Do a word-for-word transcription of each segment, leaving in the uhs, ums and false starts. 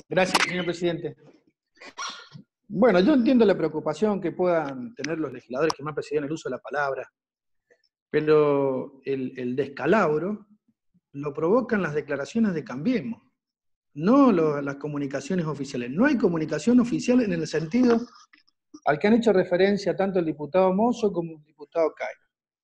Gracias, señor presidente. Bueno, yo entiendo la preocupación que puedan tener los legisladores que me han precedido en el uso de la palabra, pero el, el descalabro lo provocan las declaraciones de Cambiemos, no lo, las comunicaciones oficiales. No hay comunicación oficial en el sentido al que han hecho referencia tanto el diputado Mozo como el diputado Cairo.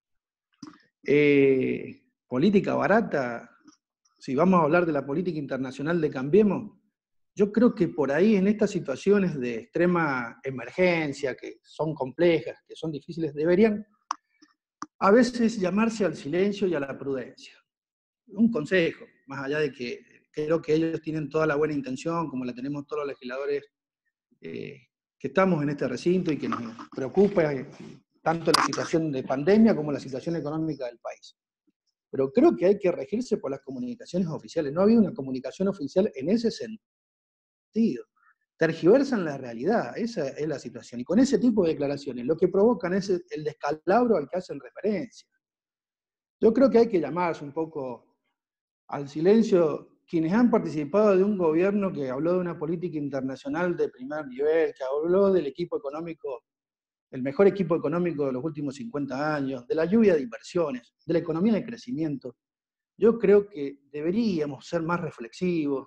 Eh, política barata, si vamos a hablar de la política internacional de Cambiemos, yo creo que por ahí en estas situaciones de extrema emergencia, que son complejas, que son difíciles, deberían a veces llamarse al silencio y a la prudencia. Un consejo, más allá de que creo que ellos tienen toda la buena intención, como la tenemos todos los legisladores eh, que estamos en este recinto y que nos preocupa eh, tanto la situación de pandemia como la situación económica del país. Pero creo que hay que regirse por las comunicaciones oficiales. No ha habido una comunicación oficial en ese sentido. Tergiversan la realidad, esa es la situación. Y con ese tipo de declaraciones, lo que provocan es el descalabro al que hacen referencia. Yo creo que hay que llamarse un poco al silencio quienes han participado de un gobierno que habló de una política internacional de primer nivel, que habló del equipo económico, el mejor equipo económico de los últimos cincuenta años, de la lluvia de inversiones, de la economía de crecimiento. Yo creo que deberíamos ser más reflexivos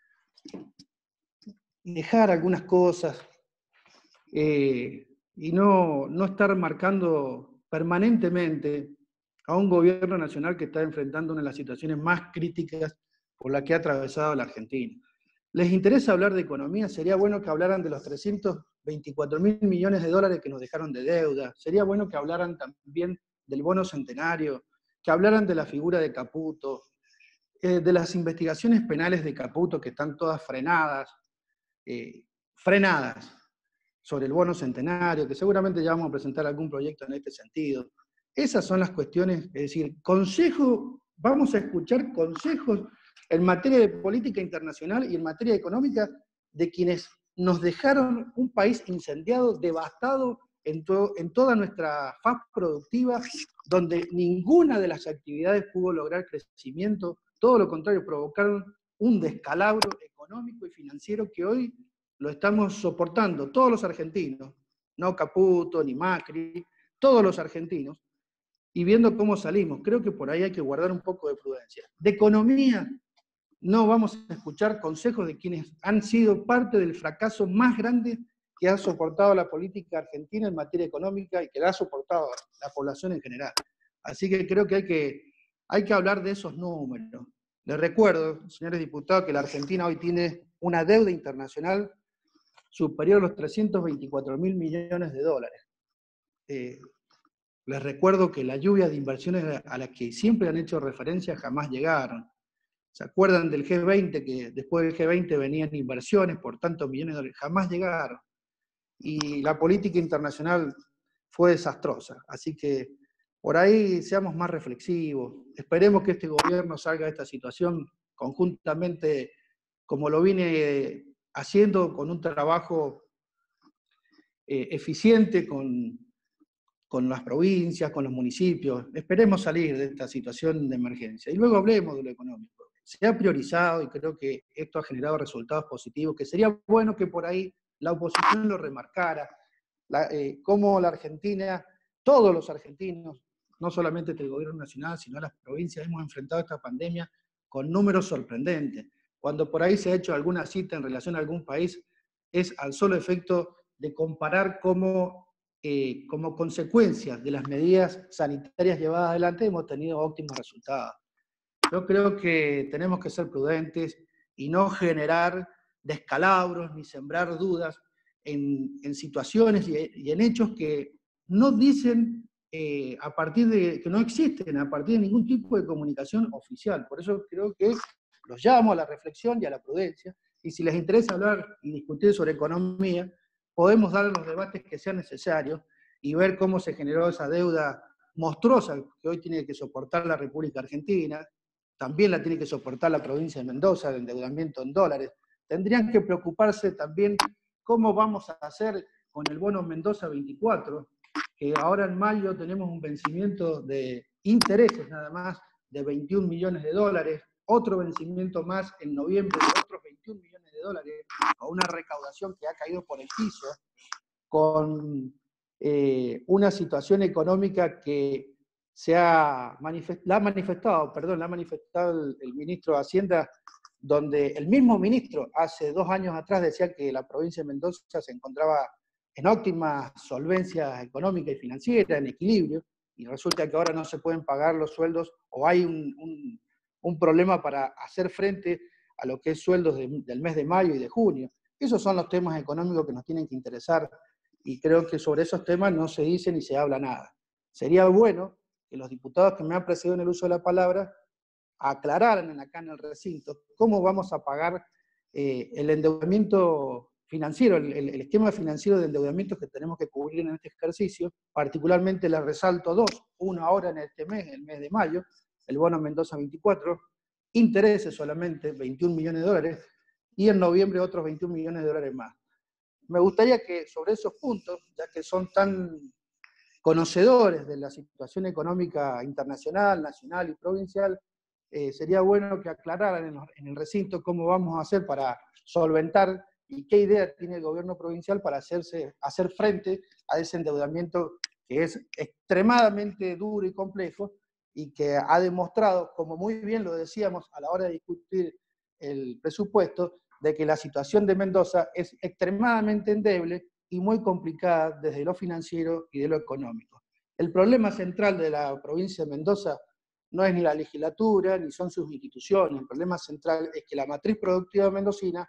y dejar algunas cosas eh, y no, no estar marcando permanentemente a un gobierno nacional que está enfrentando una de las situaciones más críticas por la que ha atravesado la Argentina. ¿Les interesa hablar de economía? Sería bueno que hablaran de los trescientos veinticuatro mil millones de dólares que nos dejaron de deuda. Sería bueno que hablaran también del bono centenario, que hablaran de la figura de Caputo, eh, de las investigaciones penales de Caputo que están todas frenadas, eh, frenadas sobre el bono centenario, que seguramente ya vamos a presentar algún proyecto en este sentido. Esas son las cuestiones, es decir, consejo, vamos a escuchar consejos en materia de política internacional y en materia económica de quienes nos dejaron un país incendiado, devastado en, to en toda nuestra faz productiva, donde ninguna de las actividades pudo lograr crecimiento, todo lo contrario, provocaron un descalabro económico y financiero que hoy lo estamos soportando todos los argentinos, no Caputo ni Macri, todos los argentinos, y viendo cómo salimos. Creo que por ahí hay que guardar un poco de prudencia. De economía no vamos a escuchar consejos de quienes han sido parte del fracaso más grande que ha soportado la política argentina en materia económica y que la ha soportado la población en general. Así que creo que hay que, hay que hablar de esos números. Les recuerdo, señores diputados, que la Argentina hoy tiene una deuda internacional superior a los trescientos veinticuatro mil millones de dólares. Eh, les recuerdo que la lluvia de inversiones a las que siempre han hecho referencia jamás llegaron. ¿Se acuerdan del G veinte? Que después del G veinte venían inversiones por tantos millones de dólares. Jamás llegaron. Y la política internacional fue desastrosa. Así que por ahí seamos más reflexivos. Esperemos que este gobierno salga de esta situación conjuntamente, como lo viene haciendo, con un trabajo eh, eficiente con, con las provincias, con los municipios. Esperemos salir de esta situación de emergencia. Y luego hablemos de lo económico. Se ha priorizado y creo que esto ha generado resultados positivos, que sería bueno que por ahí la oposición lo remarcara, la, eh, cómo la Argentina, todos los argentinos, no solamente el gobierno nacional, sino las provincias, hemos enfrentado esta pandemia con números sorprendentes. Cuando por ahí se ha hecho alguna cita en relación a algún país, es al solo efecto de comparar cómo, eh, como consecuencia de las medidas sanitarias llevadas adelante, hemos tenido óptimos resultados. Yo creo que tenemos que ser prudentes y no generar descalabros ni sembrar dudas en, en situaciones y, y en hechos que no dicen eh, a partir de, que no existen a partir de ningún tipo de comunicación oficial. Por eso creo que los llamo a la reflexión y a la prudencia, y si les interesa hablar y discutir sobre economía, podemos dar los debates que sean necesarios y ver cómo se generó esa deuda monstruosa que hoy tiene que soportar la República Argentina. También la tiene que soportar la provincia de Mendoza, de endeudamiento en dólares. Tendrían que preocuparse también cómo vamos a hacer con el bono Mendoza veinticuatro, que ahora en mayo tenemos un vencimiento de intereses nada más de veintiún millones de dólares, otro vencimiento más en noviembre de otros veintiún millones de dólares. una recaudación que ha caído por el piso, con eh, una situación económica que se ha manifest, la ha manifestado, perdón, la ha manifestado el, el ministro de Hacienda, donde el mismo ministro hace dos años atrás decía que la provincia de Mendoza se encontraba en óptima solvencia económica y financiera, en equilibrio, y resulta que ahora no se pueden pagar los sueldos, o hay un, un, un problema para hacer frente a lo que es sueldos de, del mes de mayo y de junio. Esos son los temas económicos que nos tienen que interesar, y creo que sobre esos temas no se dice ni se habla nada. Sería bueno que los diputados que me han precedido en el uso de la palabra aclararan acá en el recinto cómo vamos a pagar eh, el endeudamiento financiero, el, el, el esquema financiero de endeudamiento que tenemos que cubrir en este ejercicio. Particularmente les resalto dos, uno ahora en este mes, el mes de mayo, el bono Mendoza veinticuatro, intereses solamente, veintiún millones de dólares, y en noviembre otros veintiún millones de dólares más. Me gustaría que sobre esos puntos, ya que son tan conocedores de la situación económica internacional, nacional y provincial, eh, sería bueno que aclararan en, en el recinto cómo vamos a hacer para solventar y qué idea tiene el gobierno provincial para hacerse, hacer frente a ese endeudamiento que es extremadamente duro y complejo y que ha demostrado, como muy bien lo decíamos a la hora de discutir el presupuesto, de que la situación de Mendoza es extremadamente endeble y muy complicada desde lo financiero y de lo económico. El problema central de la provincia de Mendoza no es ni la legislatura, ni son sus instituciones. El problema central es que la matriz productiva mendocina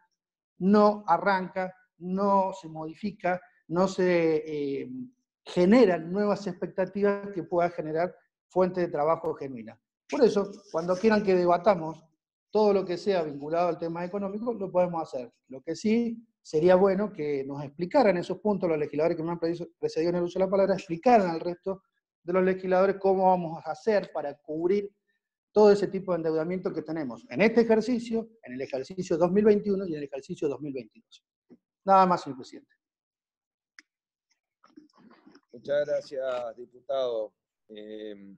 no arranca, no se modifica, no se eh, generan nuevas expectativas que puedan generar fuentes de trabajo genuinas. Por eso, cuando quieran que debatamos todo lo que sea vinculado al tema económico, lo podemos hacer. Lo que sí sería bueno que nos explicaran esos puntos los legisladores que me han precedido en el uso de la palabra, explicaran al resto de los legisladores cómo vamos a hacer para cubrir todo ese tipo de endeudamiento que tenemos en este ejercicio, en el ejercicio dos mil veintiuno y en el ejercicio dos mil veintidós. Nada más, señor presidente. Muchas gracias, diputado. Eh,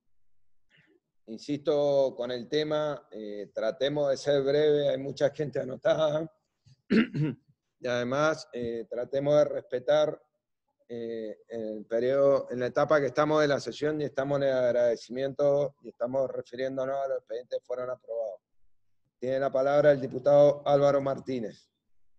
insisto con el tema, eh, tratemos de ser breve, hay mucha gente anotada, y además eh, tratemos de respetar eh, el periodo, en la etapa que estamos de la sesión, y estamos en el agradecimiento y estamos refiriéndonos a los expedientes que fueron aprobados. Tiene la palabra el diputado Álvaro Martínez.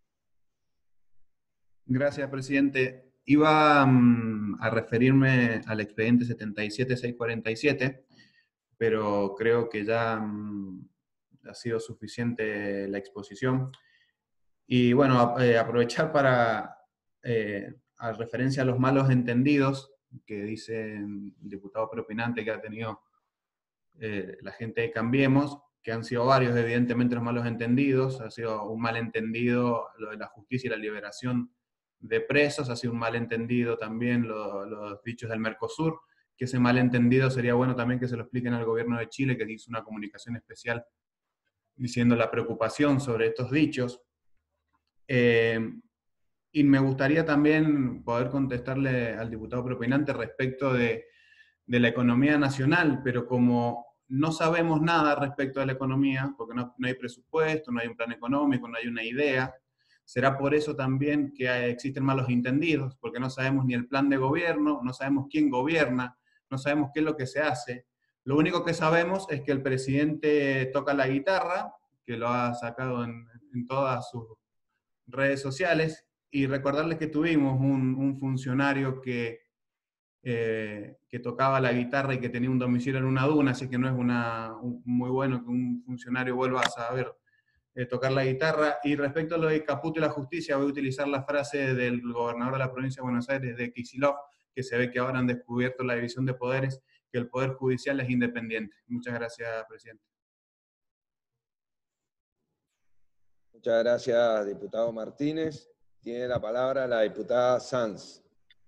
Gracias, presidente. Iba um, a referirme al expediente setenta y siete mil seiscientos cuarenta y siete, pero creo que ya um, ha sido suficiente la exposición. Y bueno, eh, aprovechar para, eh, a referencia a los malos entendidos que dice el diputado propinante que ha tenido eh, la gente de Cambiemos, que han sido varios, evidentemente, los malos entendidos. Ha sido un malentendido lo de la justicia y la liberación de presos, ha sido un malentendido también lo, los dichos del Mercosur, que ese malentendido sería bueno también que se lo expliquen al gobierno de Chile, que hizo una comunicación especial diciendo la preocupación sobre estos dichos. Eh, y me gustaría también poder contestarle al diputado propinante respecto de, de la economía nacional, pero como no sabemos nada respecto de la economía, porque no, no hay presupuesto, no hay un plan económico, no hay una idea, será por eso también que existen malos entendidos, porque no sabemos ni el plan de gobierno, no sabemos quién gobierna, no sabemos qué es lo que se hace. Lo único que sabemos es que el presidente toca la guitarra, que lo ha sacado en, en todas sus redes sociales, y recordarles que tuvimos un, un funcionario que, eh, que tocaba la guitarra y que tenía un domicilio en una duna, así que no es una, un, muy bueno que un funcionario vuelva a saber eh, tocar la guitarra. Y respecto a lo de Caputo y la justicia, voy a utilizar la frase del gobernador de la provincia de Buenos Aires, de Kicillof, que se ve que ahora han descubierto la división de poderes, que el Poder Judicial es independiente. Muchas gracias, presidente. Muchas gracias, diputado Martínez. Tiene la palabra la diputada Sanz.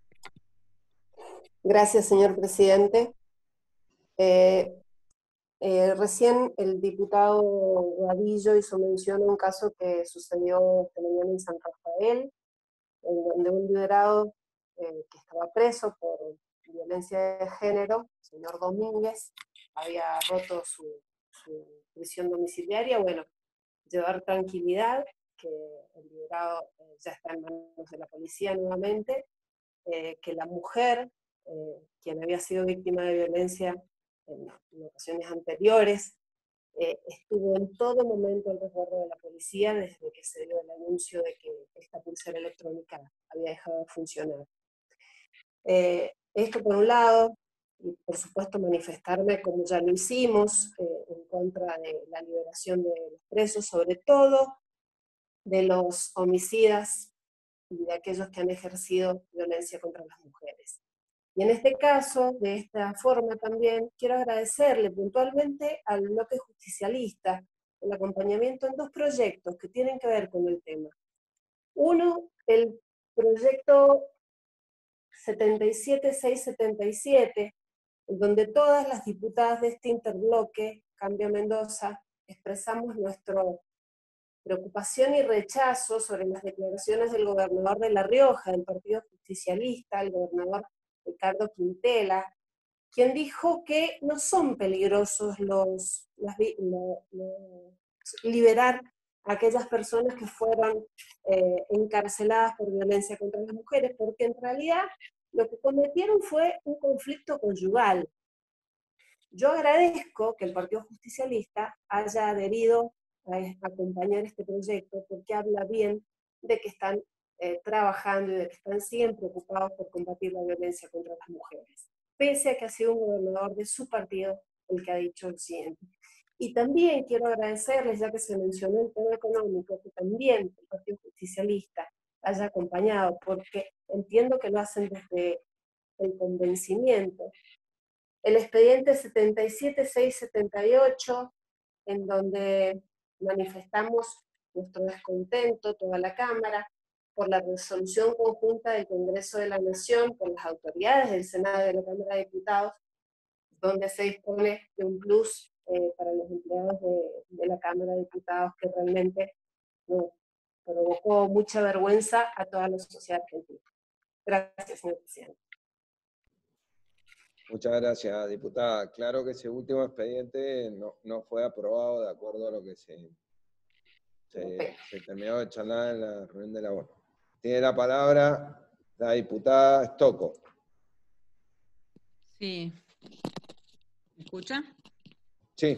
Gracias, señor presidente. Eh, eh, recién el diputado Gavillo hizo mención a un caso que sucedió esta mañana en San Rafael, en donde un liberado eh, que estaba preso por violencia de género, el señor Domínguez, había roto su, su prisión domiciliaria. Bueno, llevar tranquilidad, que el diputado eh, ya está en manos de la policía nuevamente, eh, que la mujer, eh, quien había sido víctima de violencia en, en ocasiones anteriores, eh, estuvo en todo momento al resguardo de la policía desde que se dio el anuncio de que esta pulsera electrónica había dejado de funcionar. Eh, esto por un lado, y por supuesto manifestarme, como ya lo hicimos, eh, en contra de la liberación de los presos, sobre todo de los homicidas y de aquellos que han ejercido violencia contra las mujeres. Y en este caso, de esta forma también, quiero agradecerle puntualmente al bloque justicialista el acompañamiento en dos proyectos que tienen que ver con el tema. Uno, el proyecto setenta y siete seiscientos setenta y siete, en donde todas las diputadas de este interbloque, Cambio Mendoza, expresamos nuestra preocupación y rechazo sobre las declaraciones del gobernador de La Rioja, del Partido Justicialista, el gobernador Ricardo Quintela, quien dijo que no son peligrosos los, las, los, los, liberar a aquellas personas que fueron eh, encarceladas por violencia contra las mujeres, porque en realidad lo que cometieron fue un conflicto conyugal. Yo agradezco que el Partido Justicialista haya adherido a acompañar este proyecto, porque habla bien de que están eh, trabajando y de que están siempre preocupados por combatir la violencia contra las mujeres, pese a que ha sido un gobernador de su partido el que ha dicho el siguiente. Y también quiero agradecerles, ya que se mencionó el tema económico, que también el Partido Justicialista haya acompañado, porque entiendo que lo hacen desde el convencimiento. El expediente setenta y siete seiscientos setenta y ocho, en donde manifestamos nuestro descontento, toda la Cámara, por la resolución conjunta del Congreso de la Nación, por las autoridades del Senado y de la Cámara de Diputados, donde se dispone de un plus eh, para los empleados de, de la Cámara de Diputados, que realmente no, provocó mucha vergüenza a toda la sociedad argentina. Gracias, señor presidente. Muchas gracias, diputada. Claro que ese último expediente no, no fue aprobado de acuerdo a lo que se, se, se terminó de charlar en la reunión de la ONU. Tiene la palabra la diputada Stocco. Sí. ¿Me escucha? Sí.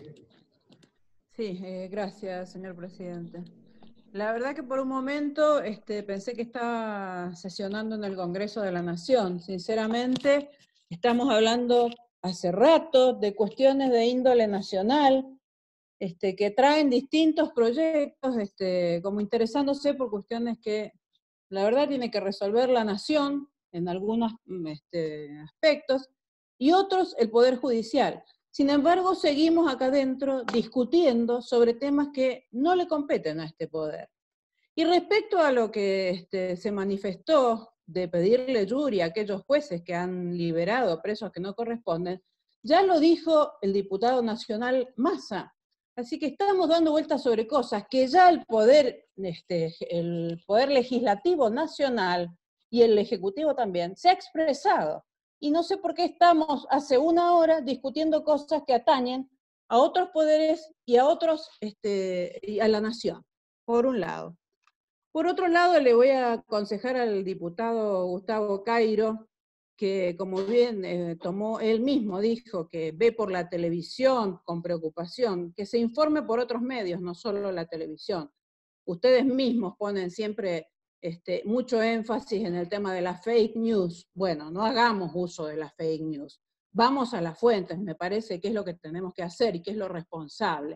Sí, eh, gracias, señor presidente. La verdad que por un momento este, pensé que estaba sesionando en el Congreso de la Nación. Sinceramente, estamos hablando hace rato de cuestiones de índole nacional, este, que traen distintos proyectos, este, como interesándose por cuestiones que la verdad tiene que resolver la Nación en algunos este, aspectos, y otros el Poder Judicial. Sin embargo, seguimos acá adentro discutiendo sobre temas que no le competen a este poder. Y respecto a lo que este, se manifestó de pedirle jury a aquellos jueces que han liberado presos que no corresponden, ya lo dijo el diputado nacional Massa. Así que estamos dando vueltas sobre cosas que ya el poder, este, el poder legislativo nacional y el ejecutivo también se ha expresado. Y no sé por qué estamos hace una hora discutiendo cosas que atañen a otros poderes y a otros, este, y a la nación, por un lado. Por otro lado, le voy a aconsejar al diputado Gustavo Cairo, que como bien eh, tomó él mismo, dijo que ve por la televisión con preocupación, que se informe por otros medios, no solo la televisión. Ustedes mismos ponen siempre este, mucho énfasis en el tema de la fake news. Bueno, no hagamos uso de las fake news. Vamos a las fuentes, me parece que es lo que tenemos que hacer y que es lo responsable.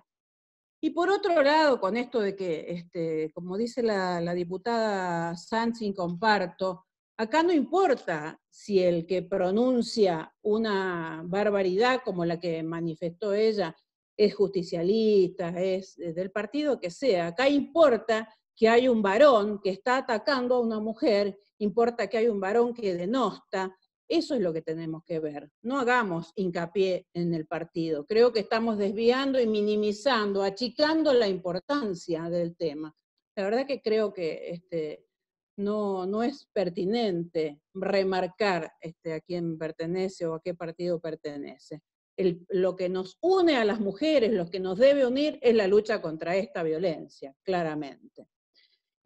Y por otro lado, con esto de que, este, como dice la, la diputada Sánchez, comparto, acá no importa si el que pronuncia una barbaridad como la que manifestó ella es justicialista, es del partido que sea. Acá importa que hay un varón que está atacando a una mujer, importa que hay un varón que denosta. Eso es lo que tenemos que ver. No hagamos hincapié en el partido. Creo que estamos desviando y minimizando, achicando la importancia del tema. La verdad que creo que este, no, no es pertinente remarcar este, a quién pertenece o a qué partido pertenece. El, lo que nos une a las mujeres, lo que nos debe unir, es la lucha contra esta violencia, claramente.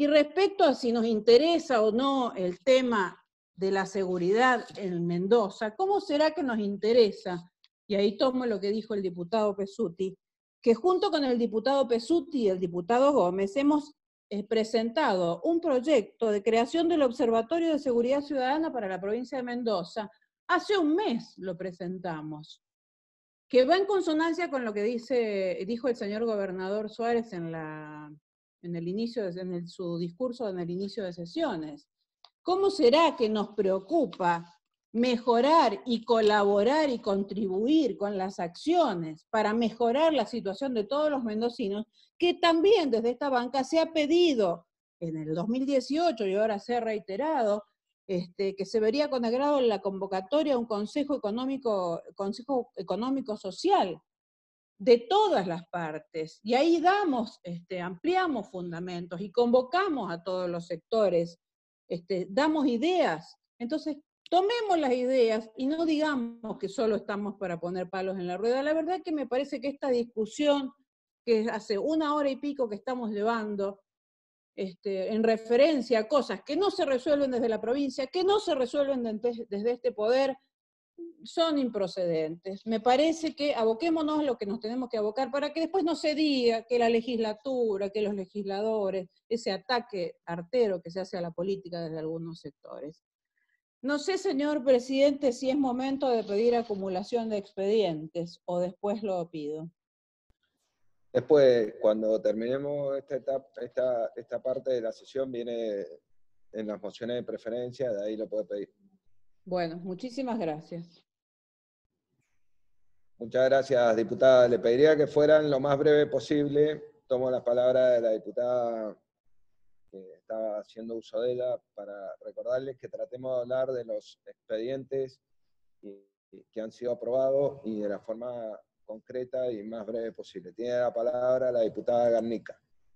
Y respecto a si nos interesa o no el tema de la seguridad en Mendoza, ¿cómo será que nos interesa? Y ahí tomo lo que dijo el diputado Pessuti, que junto con el diputado Pessuti y el diputado Gómez hemos eh, presentado un proyecto de creación del Observatorio de Seguridad Ciudadana para la provincia de Mendoza. Hace un mes lo presentamos, que va en consonancia con lo que dice, dijo el señor gobernador Suárez en, la, en, el inicio de, en el, su discurso en el inicio de sesiones. ¿Cómo será que nos preocupa mejorar y colaborar y contribuir con las acciones para mejorar la situación de todos los mendocinos, que también desde esta banca se ha pedido en el dos mil dieciocho y ahora se ha reiterado, este, que se vería con agrado la convocatoria a un Consejo Económico, Consejo Económico Social de todas las partes, y ahí damos, este, ampliamos fundamentos y convocamos a todos los sectores, este, damos ideas. Entonces, tomemos las ideas y no digamos que solo estamos para poner palos en la rueda. La verdad que me parece que esta discusión, que hace una hora y pico que estamos llevando, este, en referencia a cosas que no se resuelven desde la provincia, que no se resuelven desde, desde este poder, son improcedentes. Me parece que aboquémonos a lo que nos tenemos que abocar para que después no se diga que la legislatura, que los legisladores, ese ataque artero que se hace a la política desde algunos sectores. No sé, señor presidente, si es momento de pedir acumulación de expedientes o después lo pido. Después, cuando terminemos esta, etapa, esta, esta parte de la sesión, viene en las mociones de preferencia, de ahí lo puede pedir. Bueno, muchísimas gracias. Muchas gracias, diputada. Le pediría que fueran lo más breve posible. Tomo la palabra de la diputada que está haciendo uso de ella para recordarles que tratemos de hablar de los expedientes que han sido aprobados y de la forma concreta y más breve posible. Tiene la palabra la diputada Garnica.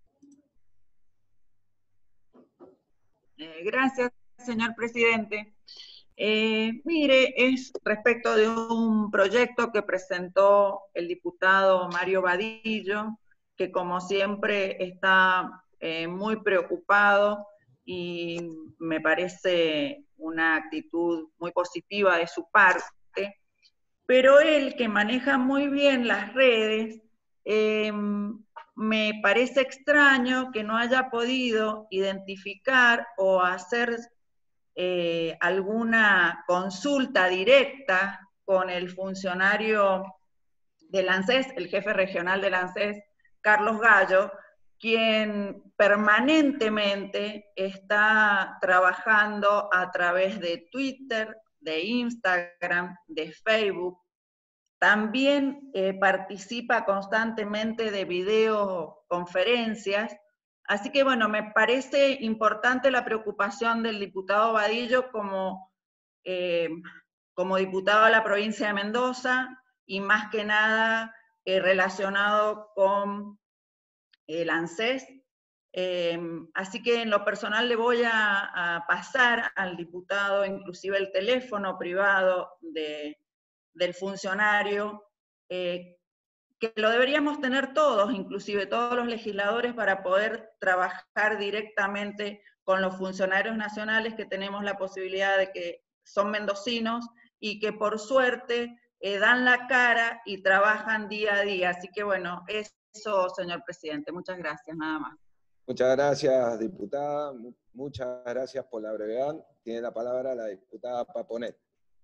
Eh, gracias, señor presidente. Eh, mire, es respecto de un proyecto que presentó el diputado Mario Vadillo, que como siempre está eh, muy preocupado y me parece una actitud muy positiva de su parte, pero él, que maneja muy bien las redes, eh, me parece extraño que no haya podido identificar o hacer eh, alguna consulta directa con el funcionario del ANSES, el jefe regional del ANSES, Carlos Gallo, quien permanentemente está trabajando a través de Twitter, de Instagram, de Facebook. También eh, participa constantemente de videoconferencias. Así que bueno, me parece importante la preocupación del diputado Vadillo como, eh, como diputado de la provincia de Mendoza y más que nada eh, relacionado con el ANSES. Eh, así que en lo personal le voy a, a pasar al diputado inclusive el teléfono privado de, del funcionario, eh, que lo deberíamos tener todos, inclusive todos los legisladores, para poder trabajar directamente con los funcionarios nacionales que tenemos la posibilidad de que son mendocinos y que por suerte eh, dan la cara y trabajan día a día. Así que bueno, eso, señor presidente. Muchas gracias, nada más. Muchas gracias, diputada. Muchas gracias por la brevedad. Tiene la palabra la diputada Paponet.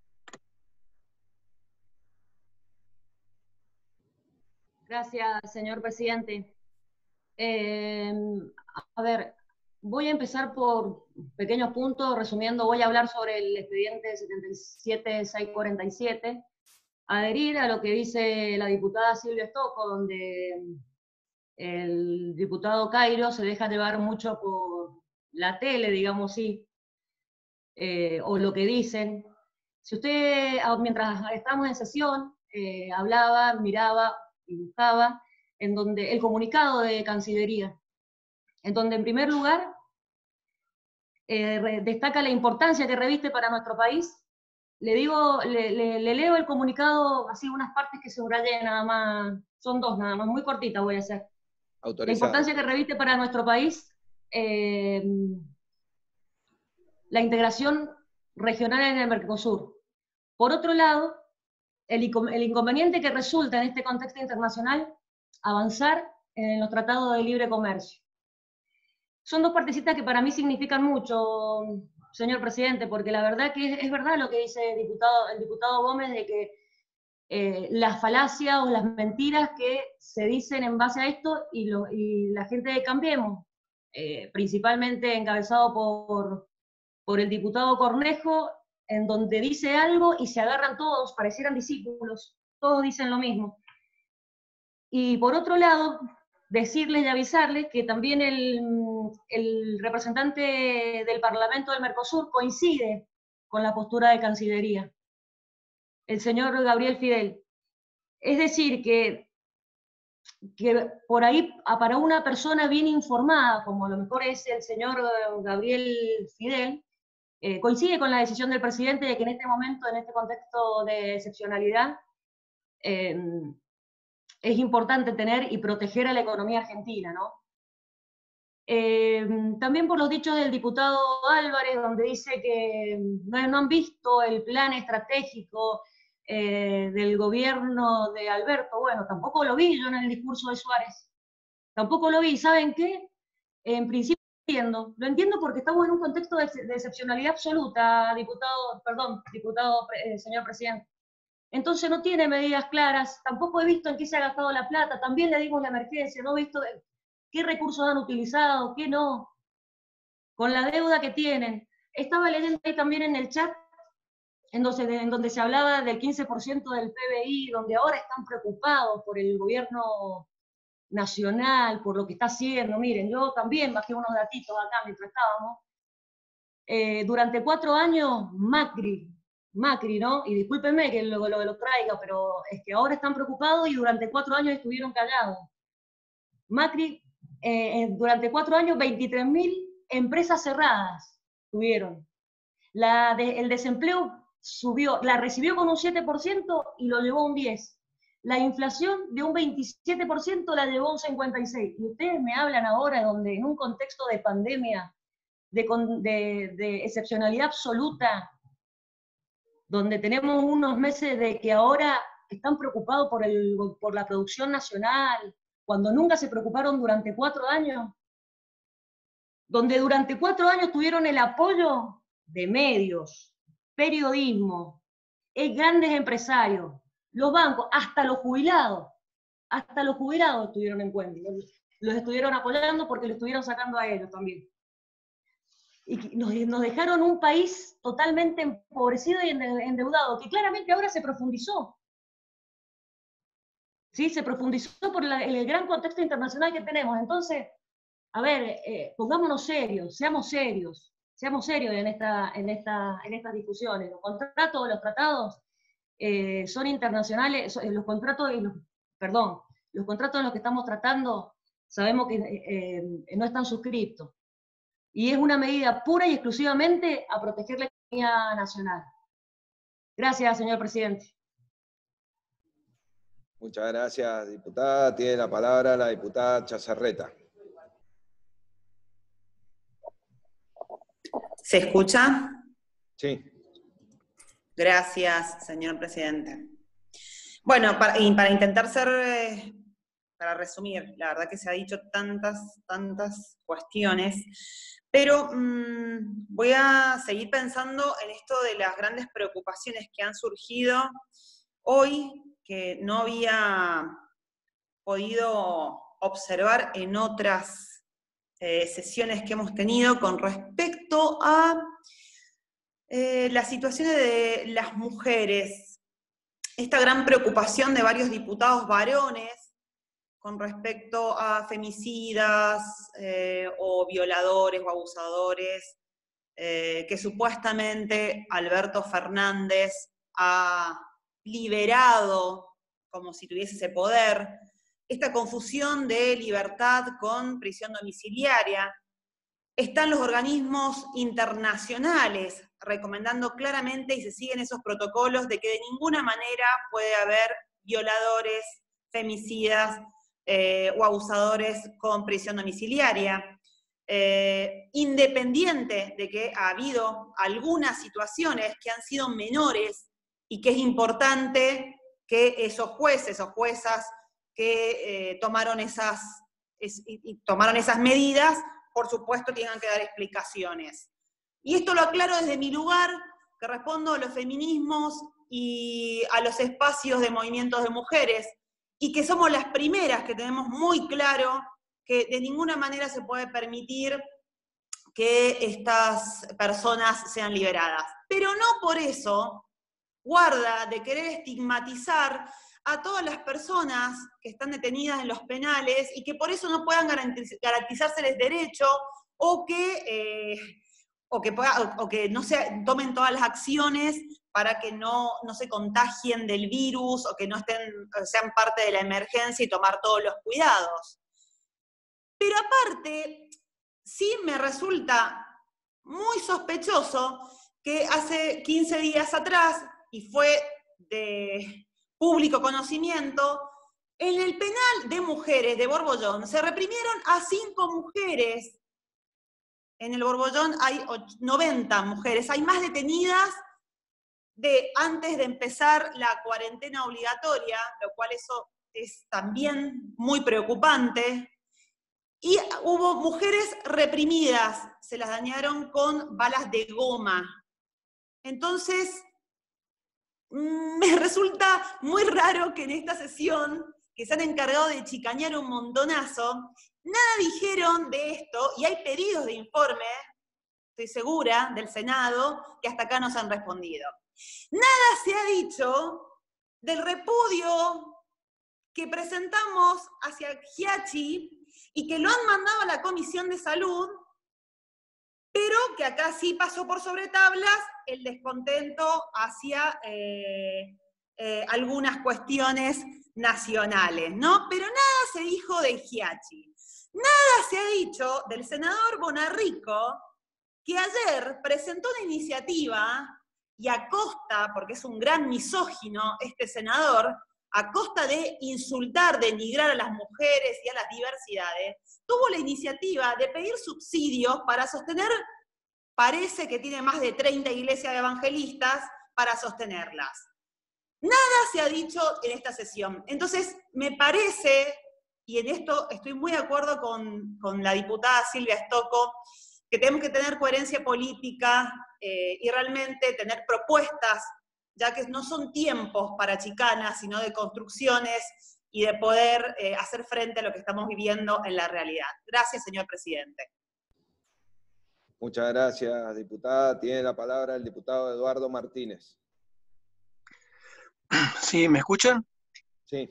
Gracias, señor presidente. Eh, a ver, voy a empezar por pequeños puntos, resumiendo, voy a hablar sobre el expediente setenta y siete mil seiscientos cuarenta y siete, adherir a lo que dice la diputada Silvia Stocco, donde el diputado Cairo se deja llevar mucho por la tele, digamos así, eh, o lo que dicen. Si usted, mientras estamos en sesión, eh, hablaba, miraba y buscaba en donde el comunicado de Cancillería, en donde en primer lugar eh, destaca la importancia que reviste para nuestro país. Le digo, le, le, le leo el comunicado, así unas partes que subrayé nada más, son dos nada más, muy cortitas voy a hacer. Autorizado. La importancia que reviste para nuestro país eh, la integración regional en el Mercosur. Por otro lado, el, el inconveniente que resulta en este contexto internacional, avanzar en los tratados de libre comercio. Son dos partecitas que para mí significan mucho, señor presidente, porque la verdad que es, es verdad lo que dice el diputado, el diputado Gómez, de que eh, las falacias o las mentiras que se dicen en base a esto, y, lo, y la gente de Cambiemos, eh, principalmente encabezado por, por el diputado Cornejo, en donde dice algo y se agarran todos, parecieran discípulos, todos dicen lo mismo. Y por otro lado, decirles y avisarles que también el, el representante del Parlamento del Mercosur coincide con la postura de Cancillería, el señor Gabriel Fidel. Es decir, que, que por ahí, para una persona bien informada, como a lo mejor es el señor Gabriel Fidel, eh, coincide con la decisión del presidente de que en este momento, en este contexto de excepcionalidad, eh, es importante tener y proteger a la economía argentina, ¿no? Eh, también por los dichos del diputado Álvarez, donde dice que no, no han visto el plan estratégico eh, del gobierno de Alberto. Bueno, tampoco lo vi yo en el discurso de Suárez. Tampoco lo vi. ¿Saben qué? En principio lo entiendo. Lo entiendo porque estamos en un contexto de, de excepcionalidad absoluta, diputado, perdón, diputado, eh, señor presidente. Entonces no tiene medidas claras, tampoco he visto en qué se ha gastado la plata, también le dimos la emergencia, no he visto qué recursos han utilizado, qué no, con la deuda que tienen. Estaba leyendo ahí también en el chat, en donde, en donde se hablaba del quince por ciento del P B I, donde ahora están preocupados por el gobierno nacional, por lo que está haciendo. Miren, yo también bajé unos datitos acá mientras estábamos. Eh, durante cuatro años, Macri, Macri, ¿no? Y discúlpenme que lo, lo, lo traiga, pero es que ahora están preocupados y durante cuatro años estuvieron callados. Macri, eh, durante cuatro años, veintitrés mil empresas cerradas tuvieron. La de, el desempleo subió, la recibió con un siete por ciento y lo llevó a un diez por ciento. La inflación de un veintisiete por ciento la llevó a un cincuenta y seis por ciento. Y ustedes me hablan ahora donde en un contexto de pandemia, de, de, de excepcionalidad absoluta, donde tenemos unos meses de que ahora están preocupados por, el, por la producción nacional, cuando nunca se preocuparon durante cuatro años, donde durante cuatro años tuvieron el apoyo de medios, periodismo, grandes empresarios, los bancos, hasta los jubilados, hasta los jubilados estuvieron en cuenta, los estuvieron apoyando porque los estuvieron sacando a ellos también. Y nos, nos dejaron un país totalmente empobrecido y endeudado, que claramente ahora se profundizó. ¿Sí? Se profundizó por la, el gran contexto internacional que tenemos. Entonces, a ver, eh, pongámonos serios, seamos serios, seamos serios en, esta, en, esta, en estas discusiones. Los contratos, los tratados eh, son internacionales, los contratos, los, perdón, los contratos en los que estamos tratando, sabemos que eh, eh, no están suscritos. Y es una medida pura y exclusivamente a proteger la economía nacional. Gracias, señor presidente. Muchas gracias, diputada. Tiene la palabra la diputada Chazarreta. ¿Se escucha? Sí. Gracias, señor presidente. Bueno, para, y para intentar ser, eh, para resumir, la verdad que se ha dicho tantas, tantas cuestiones, pero mmm, voy a seguir pensando en esto de las grandes preocupaciones que han surgido hoy, que no había podido observar en otras eh, sesiones que hemos tenido con respecto a eh, las situaciones de las mujeres. Esta gran preocupación de varios diputados varones con respecto a femicidas eh, o violadores o abusadores, eh, que supuestamente Alberto Fernández ha liberado como si tuviese ese poder, esta confusión de libertad con prisión domiciliaria. Están los organismos internacionales recomendando claramente y se siguen esos protocolos de que de ninguna manera puede haber violadores, femicidas, Eh, o abusadores con prisión domiciliaria. eh, independiente de que ha habido algunas situaciones que han sido menores y que es importante que esos jueces o juezas que eh, tomaron, esas, es, y, y tomaron esas medidas, por supuesto, tengan que dar explicaciones. Y esto lo aclaro desde mi lugar, que respondo a los feminismos y a los espacios de movimientos de mujeres, y que somos las primeras que tenemos muy claro que de ninguna manera se puede permitir que estas personas sean liberadas. Pero no por eso guarda de querer estigmatizar a todas las personas que están detenidas en los penales y que por eso no puedan garantizárseles derecho o que, eh, o que, pueda, o que no se tomen todas las acciones para que no, no se contagien del virus o que no estén, sean parte de la emergencia y tomar todos los cuidados. Pero aparte, sí me resulta muy sospechoso que hace quince días atrás, y fue de público conocimiento, en el penal de mujeres de Borbollón se reprimieron a cinco mujeres. En el Borbollón hay noventa mujeres, hay más detenidas de antes de empezar la cuarentena obligatoria, lo cual eso es también muy preocupante. Y hubo mujeres reprimidas, se las dañaron con balas de goma. Entonces, me resulta muy raro que en esta sesión, que se han encargado de chicañar un montonazo, nada dijeron de esto, y hay pedidos de informe, estoy segura, del Senado, que hasta acá nos han respondido. Nada se ha dicho del repudio que presentamos hacia Giachi y que lo han mandado a la Comisión de Salud, pero que acá sí pasó por sobre tablas el descontento hacia eh, eh, algunas cuestiones nacionales, ¿no? Pero nada se dijo de Giachi. Nada se ha dicho del senador Bonarrico, que ayer presentó una iniciativa y a costa, porque es un gran misógino este senador, a costa de insultar, denigrar a las mujeres y a las diversidades, tuvo la iniciativa de pedir subsidios para sostener, parece que tiene más de treinta iglesias evangelistas, para sostenerlas. Nada se ha dicho en esta sesión. Entonces, me parece, y en esto estoy muy de acuerdo con, con la diputada Silvia Stocco, que tenemos que tener coherencia política eh, y realmente tener propuestas, ya que no son tiempos para chicanas, sino de construcciones y de poder eh, hacer frente a lo que estamos viviendo en la realidad. Gracias, señor presidente. Muchas gracias, diputada. Tiene la palabra el diputado Eduardo Martínez. Sí, ¿me escuchan? Sí.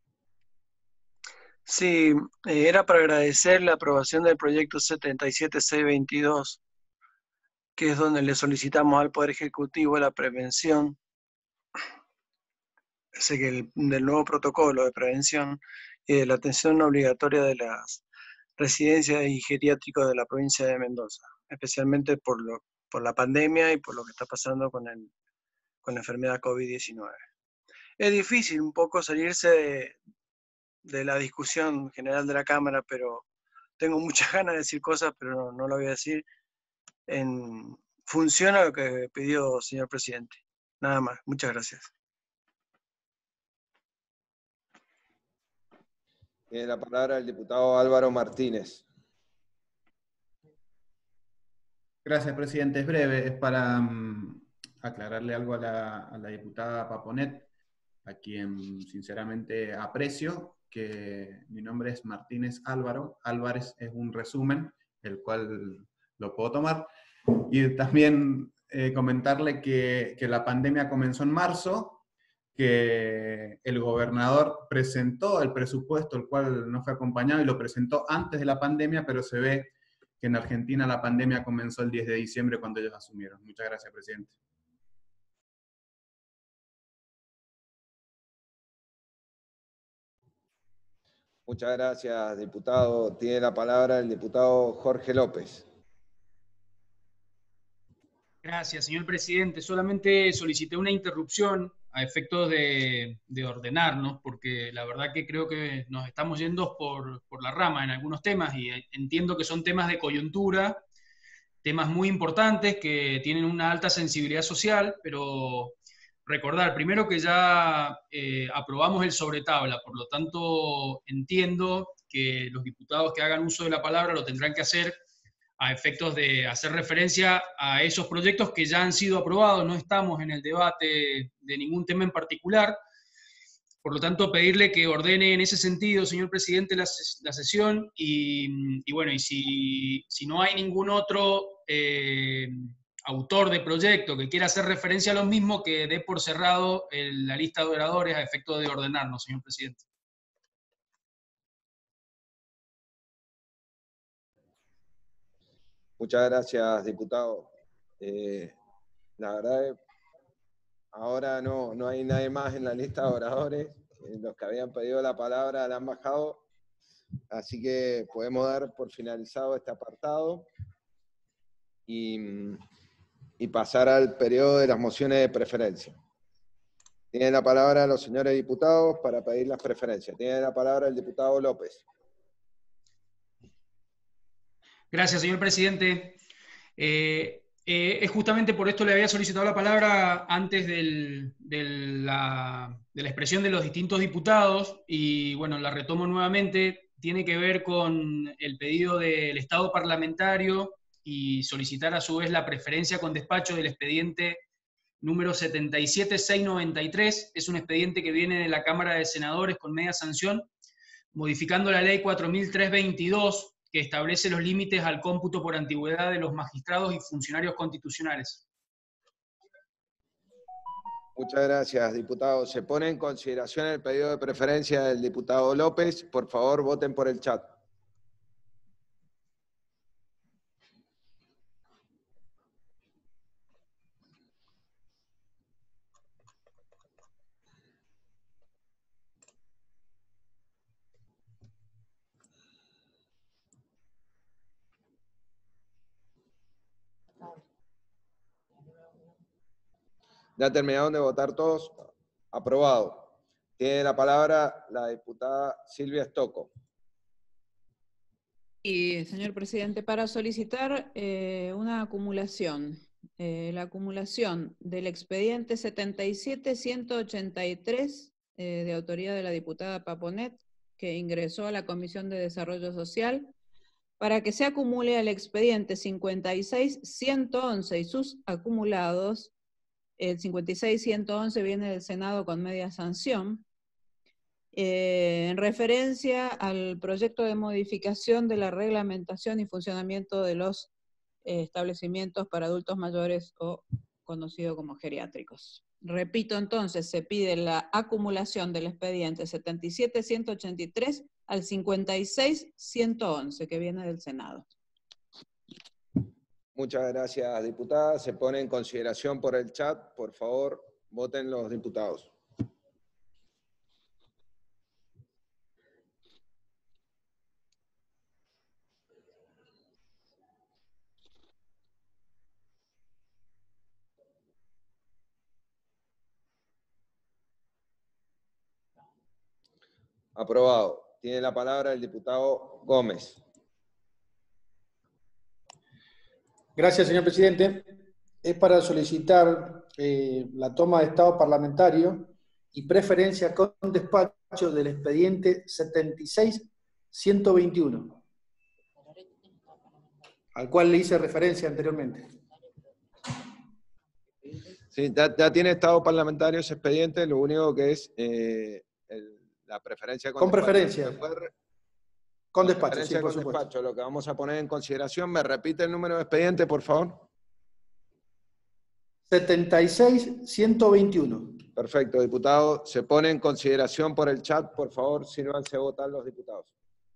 Sí, eh, era para agradecer la aprobación del proyecto setenta y siete mil seiscientos veintidós, que es donde le solicitamos al Poder Ejecutivo la prevención, sé que el, del nuevo protocolo de prevención y de la atención obligatoria de las residencias y geriátricos de la provincia de Mendoza, especialmente por, lo, por la pandemia y por lo que está pasando con, el, con la enfermedad COVID diecinueve. Es difícil un poco salirse de, de la discusión general de la Cámara, pero tengo muchas ganas de decir cosas, pero no, no lo voy a decir, en función a lo que pidió el señor presidente. Nada más, muchas gracias. Tiene la palabra el diputado Álvaro Martínez. Gracias, presidente. Es breve, es para um, aclararle algo a la, a la diputada Paponet, a quien sinceramente aprecio, que mi nombre es Martínez Álvaro. Álvarez es un resumen, el cual lo puedo tomar. Y también eh, comentarle que, que la pandemia comenzó en marzo, que el gobernador presentó el presupuesto, el cual no fue acompañado, y lo presentó antes de la pandemia, pero se ve que en Argentina la pandemia comenzó el diez de diciembre cuando ellos asumieron. Muchas gracias, presidente. Muchas gracias, diputado. Tiene la palabra el diputado Jorge López. Gracias, señor presidente. Solamente solicité una interrupción a efectos de, de ordenarnos, porque la verdad que creo que nos estamos yendo por, por la rama en algunos temas, y entiendo que son temas de coyuntura, temas muy importantes que tienen una alta sensibilidad social, pero recordar primero que ya eh, aprobamos el sobretabla, por lo tanto entiendo que los diputados que hagan uso de la palabra lo tendrán que hacer a efectos de hacer referencia a esos proyectos que ya han sido aprobados. No estamos en el debate de ningún tema en particular. Por lo tanto, pedirle que ordene en ese sentido, señor presidente, la, la sesión, y, y bueno, y si, si no hay ningún otro eh, autor de proyecto que quiera hacer referencia a lo mismo, que dé por cerrado el, la lista de oradores a efecto de ordenarnos, señor presidente. Muchas gracias, diputado. Eh, la verdad es ahora no, no hay nadie más en la lista de oradores. Eh, los que habían pedido la palabra la han bajado. Así que podemos dar por finalizado este apartado y, y pasar al periodo de las mociones de preferencia. Tienen la palabra los señores diputados para pedir las preferencias. Tiene la palabra el diputado López. Gracias, señor presidente. Eh, eh, es justamente por esto le había solicitado la palabra antes del, del, la, de la expresión de los distintos diputados, y bueno, la retomo nuevamente. Tiene que ver con el pedido del Estado parlamentario y solicitar a su vez la preferencia con despacho del expediente número setenta y siete mil seiscientos noventa y tres. Es un expediente que viene de la Cámara de Senadores con media sanción, modificando la ley cuatro mil trescientos veintidós, que establece los límites al cómputo por antigüedad de los magistrados y funcionarios constitucionales. Muchas gracias, diputado. Se pone en consideración el pedido de preferencia del diputado López. Por favor, voten por el chat. ¿Ya terminaron de votar todos? Aprobado. Tiene la palabra la diputada Silvia Stocco. Y, señor presidente, para solicitar eh, una acumulación, eh, la acumulación del expediente setenta y siete mil ciento ochenta y tres eh, de autoría de la diputada Paponet, que ingresó a la Comisión de Desarrollo Social, para que se acumule al expediente cincuenta y seis mil ciento once y sus acumulados. El cincuenta y seis mil ciento once viene del Senado con media sanción, eh, en referencia al proyecto de modificación de la reglamentación y funcionamiento de los eh, establecimientos para adultos mayores o conocido como geriátricos. Repito entonces, se pide la acumulación del expediente setenta y siete mil ciento ochenta y tres al cincuenta y seis mil ciento once que viene del Senado. Muchas gracias, diputada. Se pone en consideración por el chat. Por favor, voten los diputados. Aprobado. Tiene la palabra el diputado Gómez. Gracias, señor presidente. Es para solicitar eh, la toma de estado parlamentario y preferencia con despacho del expediente setenta y seis mil ciento veintiuno, al cual le hice referencia anteriormente. Sí, ya, ya tiene estado parlamentario ese expediente, lo único que es eh, el, la preferencia con, con despacho. preferencia. Puede, con despacho, sí, por con supuesto. despacho, lo que vamos a poner en consideración. ¿Me repite el número de expediente, por favor? setenta y seis mil ciento veintiuno. Perfecto, diputado. Se pone en consideración por el chat, por favor, sírvanse a votar los diputados.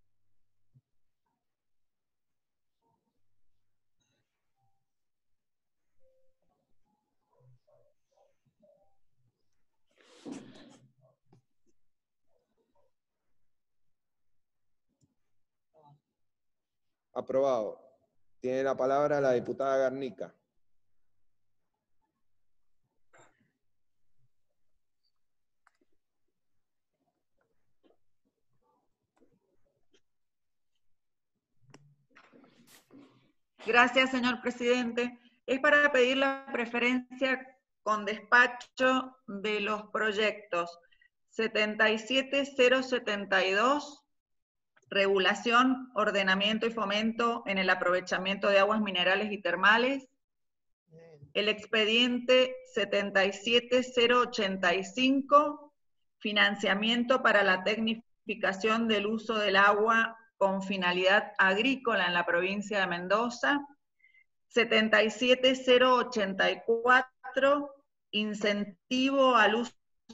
Aprobado. Tiene la palabra la diputada, Garnica. Gracias, señor presidente. Es para pedir la preferencia con despacho de los proyectos setenta y siete cero setenta y dos, regulación, ordenamiento y fomento en el aprovechamiento de aguas minerales y termales, el expediente setenta y siete cero ochenta y cinco, financiamiento para la tecnificación del uso del agua con finalidad agrícola en la provincia de Mendoza, setenta y siete cero ochenta y cuatro, incentivo al uso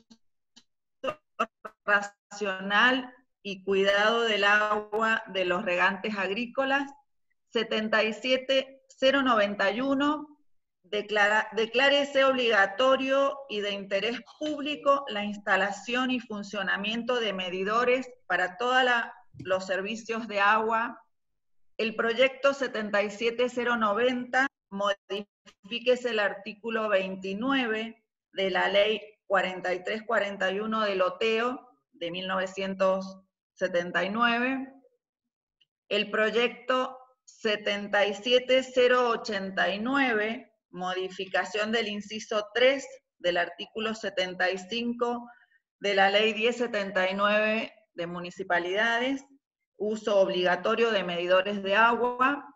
racional y cuidado del agua de los regantes agrícolas, setenta y siete cero noventa y uno, declara, declárese obligatorio y de interés público la instalación y funcionamiento de medidores para todos los servicios de agua. El proyecto setenta y siete cero noventa, modifíquese el artículo veintinueve de la ley cuarenta y tres cuarenta y uno del loteo de mil novecientos setenta y nueve. El proyecto setenta y siete cero ochenta y nueve, modificación del inciso tres del artículo setenta y cinco de la ley diez setenta y nueve de municipalidades, uso obligatorio de medidores de agua,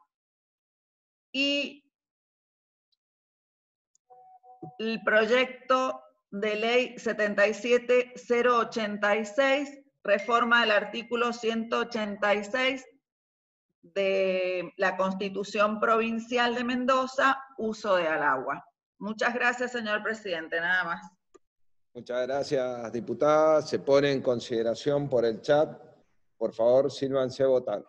y el proyecto de ley setenta y siete cero ochenta y seis, reforma del artículo ciento ochenta y seis de la Constitución Provincial de Mendoza, uso del agua. Muchas gracias, señor presidente, nada más. Muchas gracias, diputada. Se pone en consideración por el chat. Por favor, sírvanse a votar.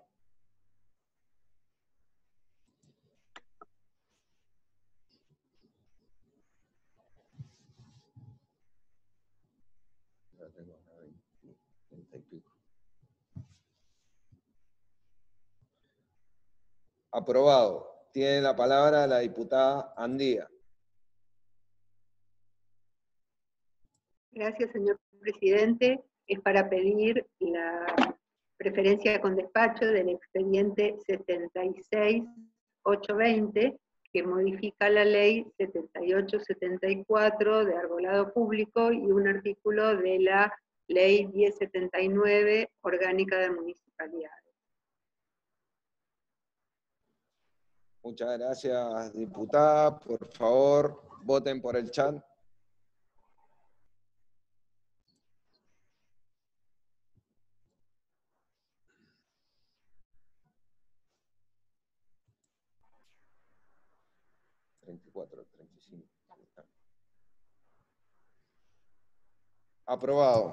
Aprobado. Tiene la palabra la diputada Andía. Gracias, señor presidente. Es para pedir la preferencia con despacho del expediente setenta y seis ochocientos veinte, que modifica la ley setenta y ocho setenta y cuatro de arbolado público y un artículo de la ley diez setenta y nueve orgánica de municipalidades. Muchas gracias, diputada. Por favor, voten por el chat. treinta y cuatro, treinta y cinco. Aprobado.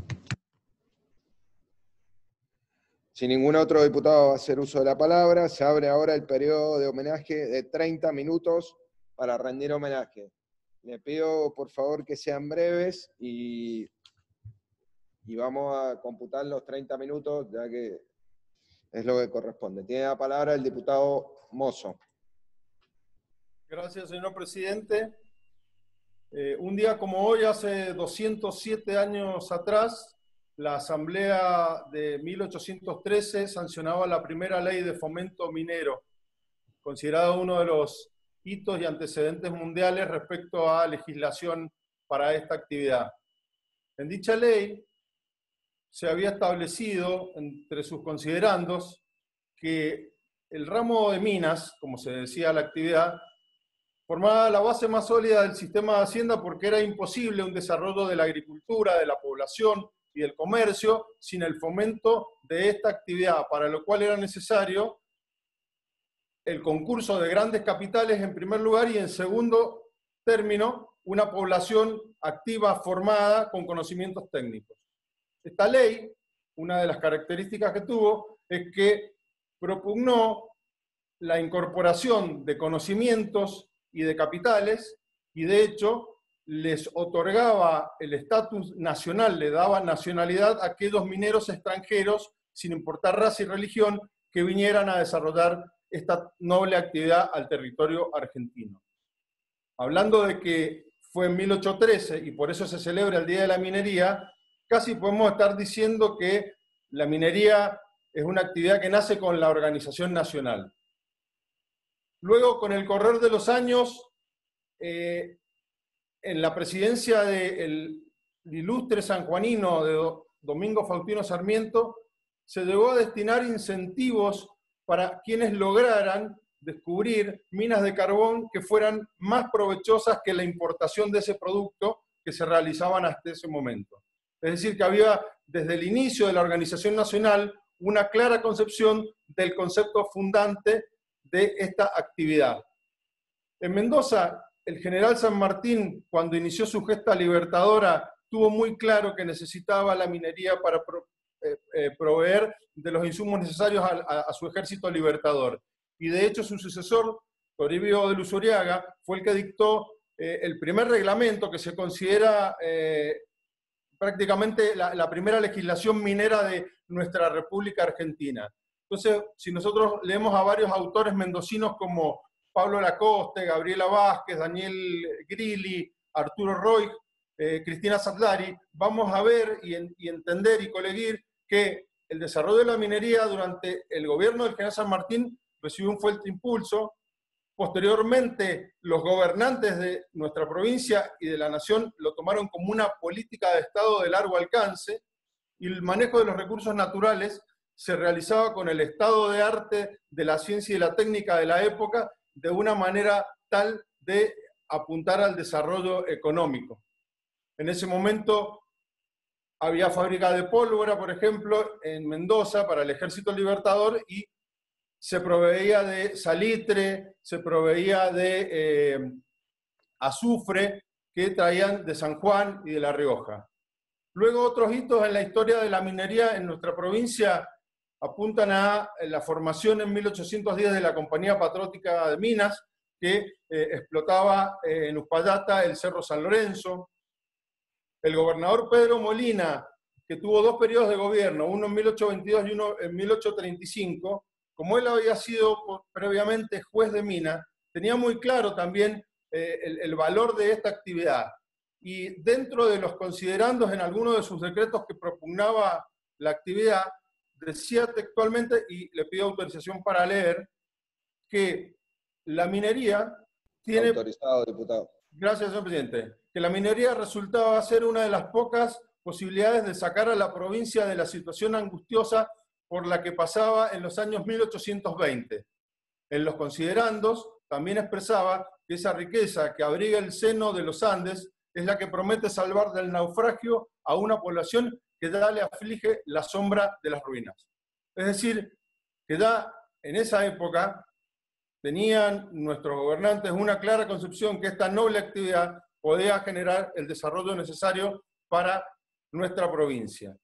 Si ningún otro diputado va a hacer uso de la palabra, se abre ahora el periodo de homenaje de treinta minutos para rendir homenaje. Le pido, por favor, que sean breves y, y vamos a computar los treinta minutos, ya que es lo que corresponde. Tiene la palabra el diputado Mozo. Gracias, señor presidente. Eh, un día como hoy, hace doscientos siete años atrás, la Asamblea de mil ochocientos trece sancionaba la primera ley de fomento minero, considerado uno de los hitos y antecedentes mundiales respecto a legislación para esta actividad. En dicha ley se había establecido entre sus considerandos que el ramo de minas, como se decía la actividad, formaba la base más sólida del sistema de Hacienda porque era imposible un desarrollo de la agricultura, de la población y del comercio sin el fomento de esta actividad, para lo cual era necesario el concurso de grandes capitales en primer lugar y en segundo término una población activa, formada, con conocimientos técnicos. Esta ley, una de las características que tuvo, es que propugnó la incorporación de conocimientos y de capitales, y de hecho les otorgaba el estatus nacional, le daba nacionalidad a aquellos mineros extranjeros, sin importar raza y religión, que vinieran a desarrollar esta noble actividad al territorio argentino. Hablando de que fue en mil ochocientos trece y por eso se celebra el Día de la Minería, casi podemos estar diciendo que la minería es una actividad que nace con la organización nacional. Luego, con el correr de los años, eh, en la presidencia del ilustre sanjuanino de Domingo Faustino Sarmiento, se llegó a destinar incentivos para quienes lograran descubrir minas de carbón que fueran más provechosas que la importación de ese producto que se realizaban hasta ese momento. Es decir, que había desde el inicio de la organización nacional una clara concepción del concepto fundante de esta actividad. En Mendoza, el general San Martín, cuando inició su gesta libertadora, tuvo muy claro que necesitaba la minería para pro, eh, eh, proveer de los insumos necesarios a, a, a su ejército libertador. Y de hecho su sucesor, Toribio de Luzuriaga, fue el que dictó eh, el primer reglamento que se considera eh, prácticamente la, la primera legislación minera de nuestra República Argentina. Entonces, si nosotros leemos a varios autores mendocinos como Pablo Lacoste, Gabriela Vázquez, Daniel Grilli, Arturo Roig, eh, Cristina Satlari, vamos a ver y, en, y entender y colegir que el desarrollo de la minería durante el gobierno del general San Martín recibió un fuerte impulso. Posteriormente, los gobernantes de nuestra provincia y de la nación lo tomaron como una política de Estado de largo alcance, y el manejo de los recursos naturales se realizaba con el estado de arte de la ciencia y la técnica de la época, de una manera tal de apuntar al desarrollo económico. En ese momento había fábrica de pólvora, por ejemplo, en Mendoza para el Ejército Libertador, y se proveía de salitre, se proveía de eh, azufre que traían de San Juan y de La Rioja. Luego, otros hitos en la historia de la minería en nuestra provincia apuntan a la formación en mil ochocientos diez de la Compañía Patriótica de Minas, que eh, explotaba eh, en Uspallata el Cerro San Lorenzo. El gobernador Pedro Molina, que tuvo dos periodos de gobierno, uno en mil ochocientos veintidós y uno en mil ochocientos treinta y cinco, como él había sido previamente juez de mina, tenía muy claro también eh, el, el valor de esta actividad. Y dentro de los considerandos en algunos de sus decretos que propugnaba la actividad, decía textualmente, y le pido autorización para leer, que la minería tiene... Autorizado, diputado. Gracias, señor presidente. Que la minería resultaba ser una de las pocas posibilidades de sacar a la provincia de la situación angustiosa por la que pasaba en los años mil ochocientos veinte. En los considerandos también expresaba que esa riqueza que abriga el seno de los Andes es la que promete salvar del naufragio a una población que ya le aflige la sombra de las ruinas. Es decir, que ya en esa época tenían nuestros gobernantes una clara concepción que esta noble actividad podía generar el desarrollo necesario para nuestra provincia.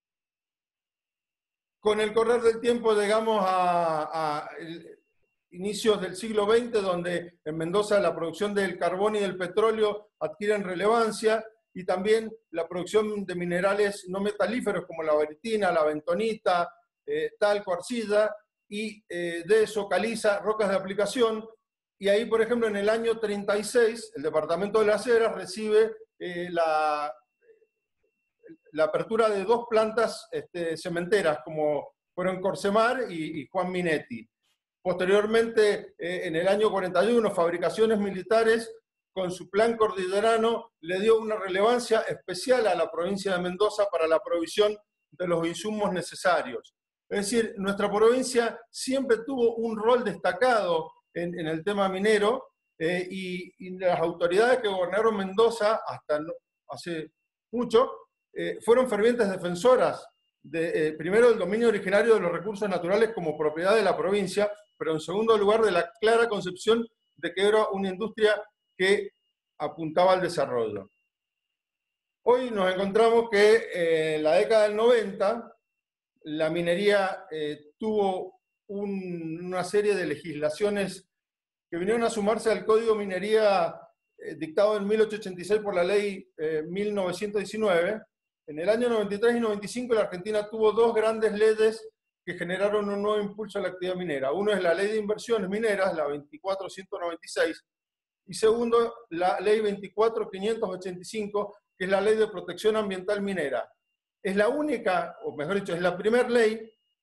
Con el correr del tiempo llegamos a, a inicios del siglo veinte, donde en Mendoza la producción del carbón y del petróleo adquieren relevancia, y también la producción de minerales no metalíferos como la baritina, la bentonita, eh, talco, arcilla, y eh, de eso caliza, rocas de aplicación. Y ahí, por ejemplo, en el año treinta y seis, el departamento de Las Heras recibe eh, la, la apertura de dos plantas este, cementeras, como fueron Corsemar y, y Juan Minetti. Posteriormente, eh, en el año cuarenta y uno, Fabricaciones Militares, con su plan cordillerano, le dio una relevancia especial a la provincia de Mendoza para la provisión de los insumos necesarios. Es decir, nuestra provincia siempre tuvo un rol destacado en, en el tema minero, eh, y, y las autoridades que gobernaron Mendoza hasta no, hace mucho eh, fueron fervientes defensoras, de, eh, primero del dominio originario de los recursos naturales como propiedad de la provincia, pero en segundo lugar de la clara concepción de que era una industria que apuntaba al desarrollo. Hoy nos encontramos que eh, en la década del noventa la minería eh, tuvo un, una serie de legislaciones que vinieron a sumarse al Código Minería eh, dictado en mil ochocientos ochenta y seis por la Ley eh, mil novecientos diecinueve. En el año noventa y tres y noventa y cinco la Argentina tuvo dos grandes leyes que generaron un nuevo impulso a la actividad minera. Uno es la Ley de Inversiones Mineras, la veinticuatro mil ciento noventa y seis, y segundo, la Ley veinticuatro mil quinientos ochenta y cinco, que es la Ley de Protección Ambiental Minera. Es la única, o mejor dicho, es la primera ley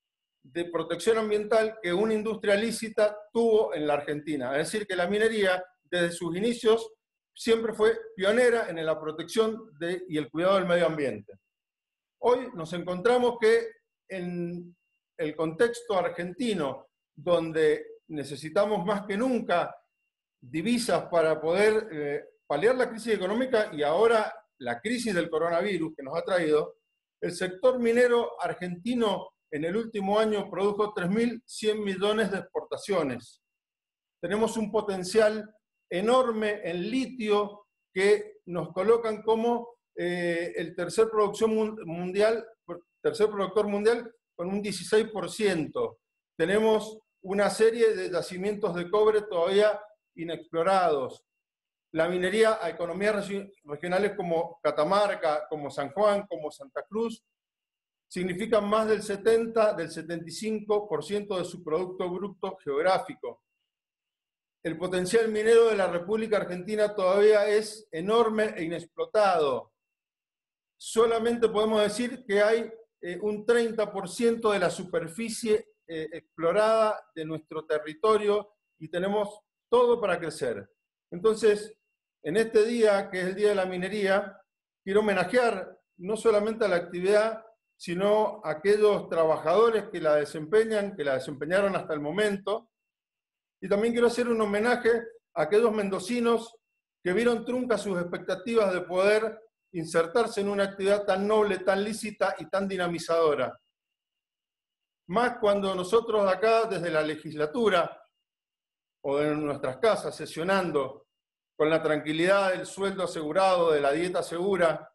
de protección ambiental que una industria lícita tuvo en la Argentina. Es decir, que la minería, desde sus inicios, siempre fue pionera en la protección de, y el cuidado del medio ambiente. Hoy nos encontramos que en el contexto argentino, donde necesitamos más que nunca divisas para poder eh, paliar la crisis económica y ahora la crisis del coronavirus que nos ha traído, el sector minero argentino en el último año produjo tres mil cien millones de exportaciones. Tenemos un potencial enorme en litio que nos colocan como eh, el tercer, producción mundial, tercer productor mundial con un dieciséis por ciento. Tenemos una serie de yacimientos de cobre todavía inexplorados. La minería a economías regionales como Catamarca, como San Juan, como Santa Cruz, significan más del setenta, del setenta y cinco por ciento de su producto bruto geográfico. El potencial minero de la República Argentina todavía es enorme e inexplotado. Solamente podemos decir que hay eh, un treinta por ciento de la superficie eh, explorada de nuestro territorio y tenemos todo para crecer. Entonces, en este día, que es el Día de la Minería, quiero homenajear no solamente a la actividad, sino a aquellos trabajadores que la desempeñan, que la desempeñaron hasta el momento. Y también quiero hacer un homenaje a aquellos mendocinos que vieron truncas sus expectativas de poder insertarse en una actividad tan noble, tan lícita y tan dinamizadora. Más cuando nosotros acá, desde la legislatura, o en nuestras casas, sesionando, con la tranquilidad del sueldo asegurado, de la dieta segura,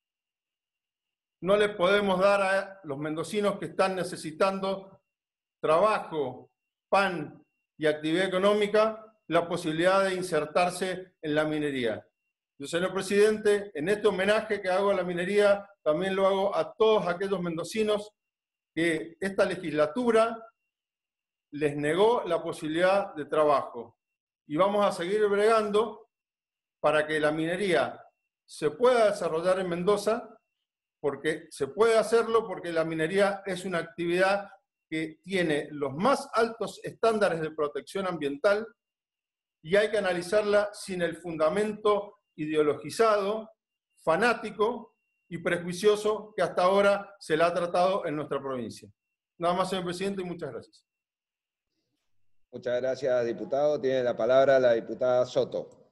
no le podemos dar a los mendocinos que están necesitando trabajo, pan y actividad económica la posibilidad de insertarse en la minería. Yo, señor presidente, en este homenaje que hago a la minería, también lo hago a todos aquellos mendocinos que esta legislatura les negó la posibilidad de trabajo. Y vamos a seguir bregando para que la minería se pueda desarrollar en Mendoza, porque se puede hacerlo, porque la minería es una actividad que tiene los más altos estándares de protección ambiental y hay que analizarla sin el fundamento ideologizado, fanático y prejuicioso que hasta ahora se la ha tratado en nuestra provincia. Nada más, señor presidente, y muchas gracias. Muchas gracias, diputado. Tiene la palabra la diputada Soto.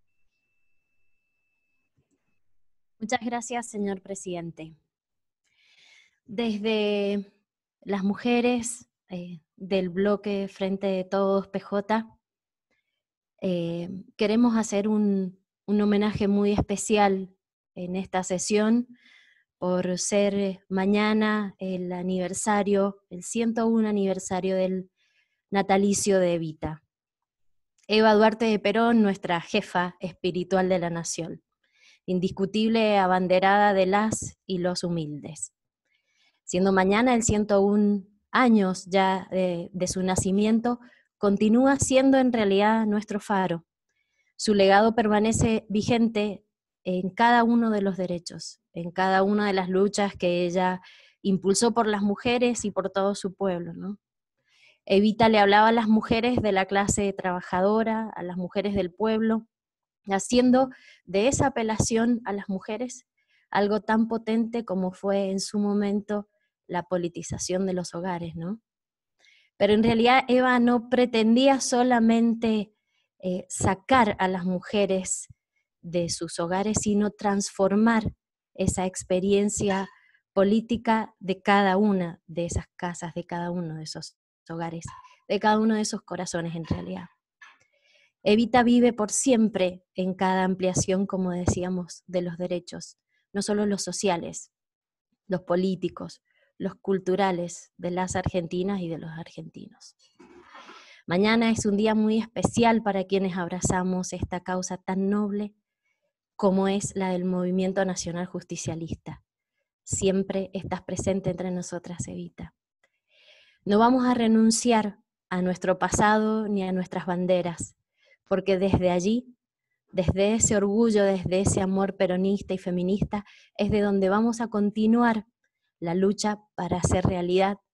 Muchas gracias, señor presidente. Desde las mujeres eh, del bloque Frente de Todos P J, eh, queremos hacer un, un homenaje muy especial en esta sesión por ser mañana el aniversario, el ciento uno aniversario del natalicio de Evita. Eva Duarte de Perón, nuestra jefa espiritual de la nación, indiscutible abanderada de las y los humildes. Siendo mañana el ciento uno años ya de, de su nacimiento, continúa siendo en realidad nuestro faro. Su legado permanece vigente en cada uno de los derechos, en cada una de las luchas que ella impulsó por las mujeres y por todo su pueblo, ¿no? Evita le hablaba a las mujeres de la clase trabajadora, a las mujeres del pueblo, haciendo de esa apelación a las mujeres algo tan potente como fue en su momento la politización de los hogares, ¿no? Pero en realidad Eva no pretendía solamente eh, sacar a las mujeres de sus hogares, sino transformar esa experiencia política de cada una de esas casas, de cada uno de esos hogares, de cada uno de esos corazones en realidad. Evita vive por siempre en cada ampliación, como decíamos, de los derechos, no solo los sociales, los políticos, los culturales de las argentinas y de los argentinos. Mañana es un día muy especial para quienes abrazamos esta causa tan noble como es la del Movimiento Nacional Justicialista. Siempre estás presente entre nosotras, Evita. No vamos a renunciar a nuestro pasado ni a nuestras banderas, porque desde allí, desde ese orgullo, desde ese amor peronista y feminista, es de donde vamos a continuar la lucha para hacer realidad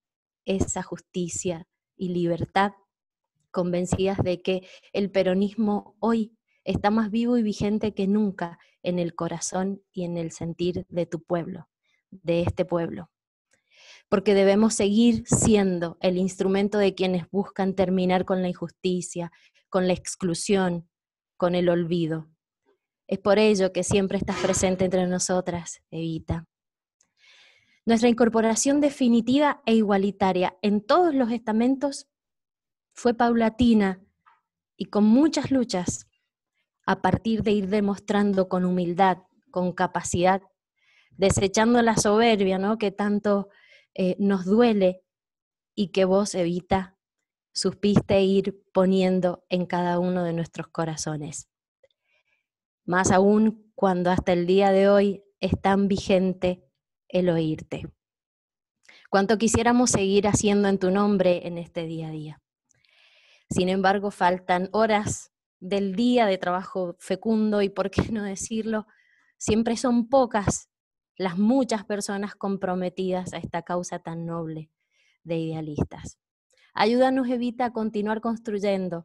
esa justicia y libertad, convencidas de que el peronismo hoy está más vivo y vigente que nunca en el corazón y en el sentir de tu pueblo, de este pueblo. Porque debemos seguir siendo el instrumento de quienes buscan terminar con la injusticia, con la exclusión, con el olvido. Es por ello que siempre estás presente entre nosotras, Evita. Nuestra incorporación definitiva e igualitaria en todos los estamentos fue paulatina y con muchas luchas, a partir de ir demostrando con humildad, con capacidad, desechando la soberbia, ¿no?, que tanto eh, nos duele y que vos, Evita, supiste ir poniendo en cada uno de nuestros corazones. Más aún cuando hasta el día de hoy es tan vigente el oírte. Cuánto quisiéramos seguir haciendo en tu nombre en este día a día. Sin embargo, faltan horas del día de trabajo fecundo y, por qué no decirlo, siempre son pocas las muchas personas comprometidas a esta causa tan noble de idealistas. Ayúdanos, Evita, a continuar construyendo.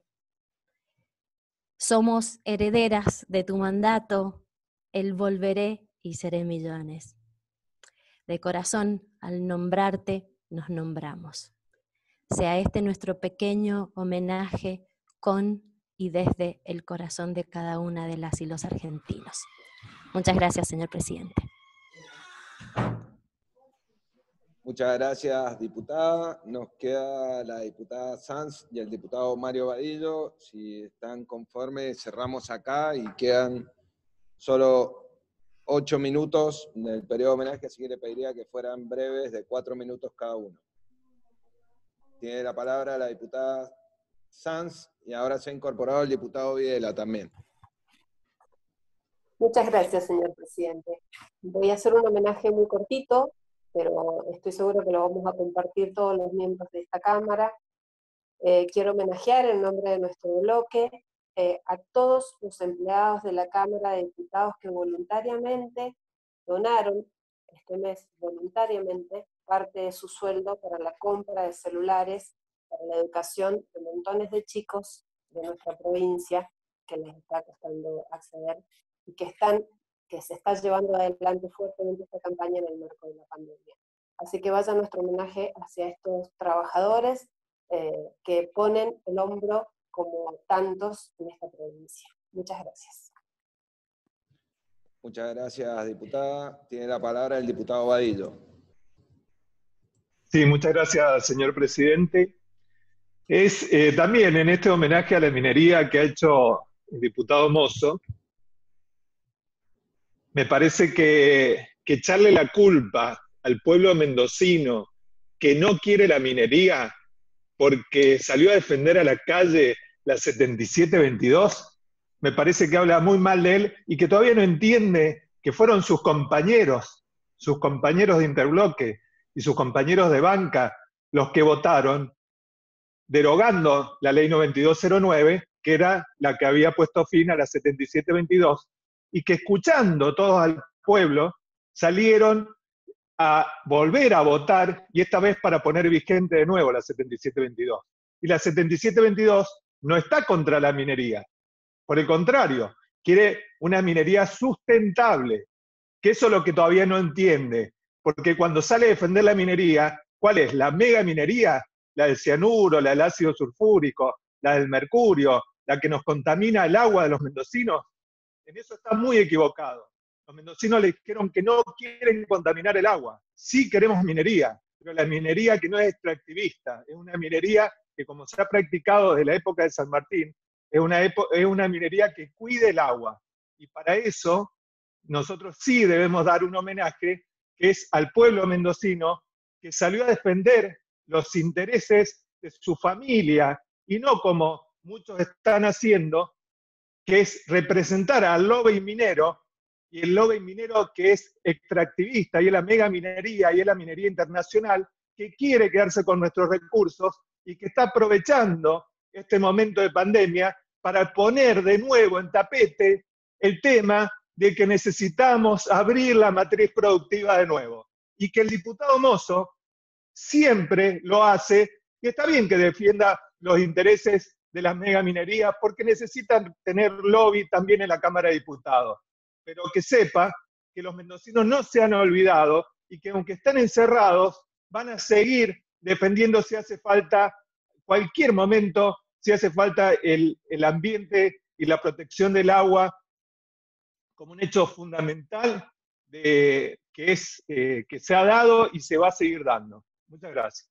Somos herederas de tu mandato, el volveré y seré millones. De corazón, al nombrarte, nos nombramos. Sea este nuestro pequeño homenaje con y desde el corazón de cada una de las y los argentinos. Muchas gracias, señor presidente. Muchas gracias, diputada. Nos queda la diputada Sanz y el diputado Mario Vadillo. Si están conformes, cerramos acá y quedan solo ocho minutos del periodo de homenaje, así que le pediría que fueran breves, de cuatro minutos cada uno. Tiene la palabra la diputada Sanz y ahora se ha incorporado el diputado Videla también. Muchas gracias, señor presidente. Voy a hacer un homenaje muy cortito, pero estoy seguro que lo vamos a compartir todos los miembros de esta Cámara. Eh, quiero homenajear en nombre de nuestro bloque eh, a todos los empleados de la Cámara de Diputados que voluntariamente donaron este mes, voluntariamente, parte de su sueldo para la compra de celulares, para la educación de montones de chicos de nuestra provincia que les está costando acceder y que, están, que se está llevando adelante fuertemente esta campaña en el marco de la pandemia. Así que vaya nuestro homenaje hacia estos trabajadores eh, que ponen el hombro como tantos en esta provincia. Muchas gracias. Muchas gracias, diputada. Tiene la palabra el diputado Vadillo. Sí, muchas gracias, señor presidente. Es eh, también en este homenaje a la minería que ha hecho el diputado Mozo, me parece que, que echarle la culpa al pueblo mendocino que no quiere la minería porque salió a defender a la calle la setenta y siete veintidós, me parece que habla muy mal de él y que todavía no entiende que fueron sus compañeros, sus compañeros de interbloque y sus compañeros de banca los que votaron derogando la ley noventa y dos cero nueve, que era la que había puesto fin a la setenta y siete veintidós, y que escuchando todos al pueblo, salieron a volver a votar, y esta vez para poner vigente de nuevo la setenta y siete veintidós. Y la setenta y siete veintidós no está contra la minería, por el contrario, quiere una minería sustentable, que eso es lo que todavía no entiende, porque cuando sale a defender la minería, ¿cuál es? La mega minería, la del cianuro, la del ácido sulfúrico, la del mercurio, la que nos contamina el agua de los mendocinos. En eso está muy equivocado. Los mendocinos le dijeron que no quieren contaminar el agua. Sí queremos minería, pero la minería que no es extractivista, es una minería que, como se ha practicado desde la época de San Martín, es una, es una minería que cuide el agua. Y para eso nosotros sí debemos dar un homenaje, que es al pueblo mendocino que salió a defender los intereses de su familia, y no como muchos están haciendo, que es representar al lobby minero, y el lobby minero que es extractivista, y es la mega minería, y es la minería internacional, que quiere quedarse con nuestros recursos, y que está aprovechando este momento de pandemia para poner de nuevo en tapete el tema de que necesitamos abrir la matriz productiva de nuevo. Y que el diputado Mozo siempre lo hace, y está bien que defienda los intereses de las megaminerías, porque necesitan tener lobby también en la Cámara de Diputados. Pero que sepa que los mendocinos no se han olvidado y que aunque están encerrados, van a seguir defendiendo si hace falta, cualquier momento, si hace falta el, el ambiente y la protección del agua como un hecho fundamental de, que, es, eh, que se ha dado y se va a seguir dando. Muchas gracias.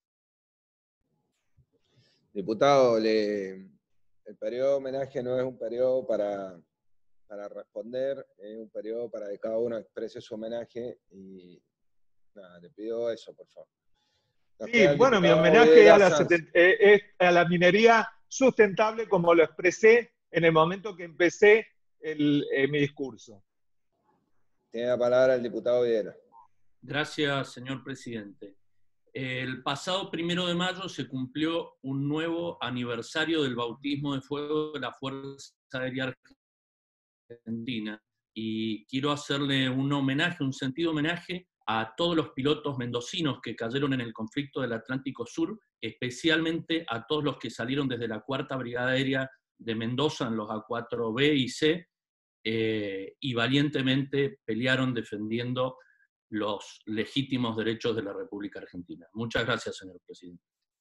Diputado, le, el periodo de homenaje no es un periodo para, para responder, es un periodo para que cada uno exprese su homenaje y nada, le pido eso, por favor. Nos Sí, bueno, mi homenaje a la, eh, es a la minería sustentable, como lo expresé en el momento que empecé el, eh, mi discurso. Tiene la palabra el diputado Videla. Gracias, señor presidente. El pasado primero de mayo se cumplió un nuevo aniversario del bautismo de fuego de la Fuerza Aérea Argentina y quiero hacerle un homenaje, un sentido homenaje a todos los pilotos mendocinos que cayeron en el conflicto del Atlántico Sur, especialmente a todos los que salieron desde la Cuarta Brigada Aérea de Mendoza en los A cuatro B y C eh, y valientemente pelearon defendiendo los legítimos derechos de la República Argentina. Muchas gracias, señor presidente.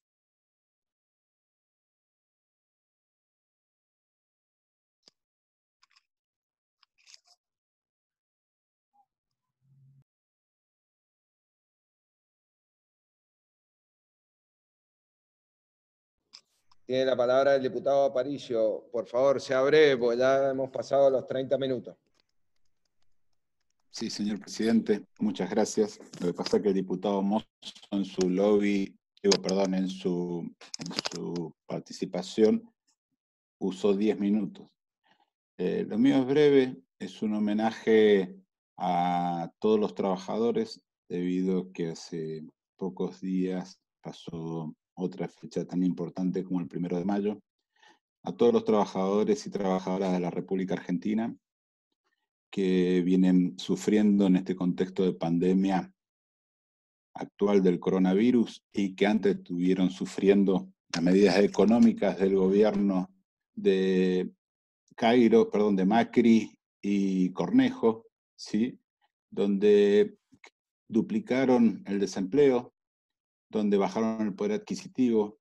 Tiene la palabra el diputado Aparicio. Por favor, sea breve, porque ya hemos pasado los treinta minutos. Sí, señor presidente, muchas gracias. Lo que pasa es que el diputado Mozo en su lobby, digo, perdón, en su, en su participación usó diez minutos. Eh, lo mío es breve, es un homenaje a todos los trabajadores, debido a que hace pocos días pasó otra fecha tan importante como el primero de mayo. A todos los trabajadores y trabajadoras de la República Argentina, que vienen sufriendo en este contexto de pandemia actual del coronavirus y que antes estuvieron sufriendo las medidas económicas del gobierno de Cairo, perdón, de Macri y Cornejo, ¿sí? Donde duplicaron el desempleo, donde bajaron el poder adquisitivo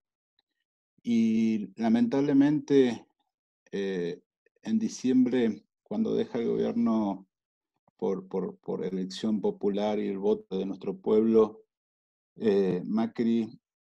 y lamentablemente eh, en diciembre, cuando deja el gobierno por, por, por elección popular y el voto de nuestro pueblo, eh, Macri,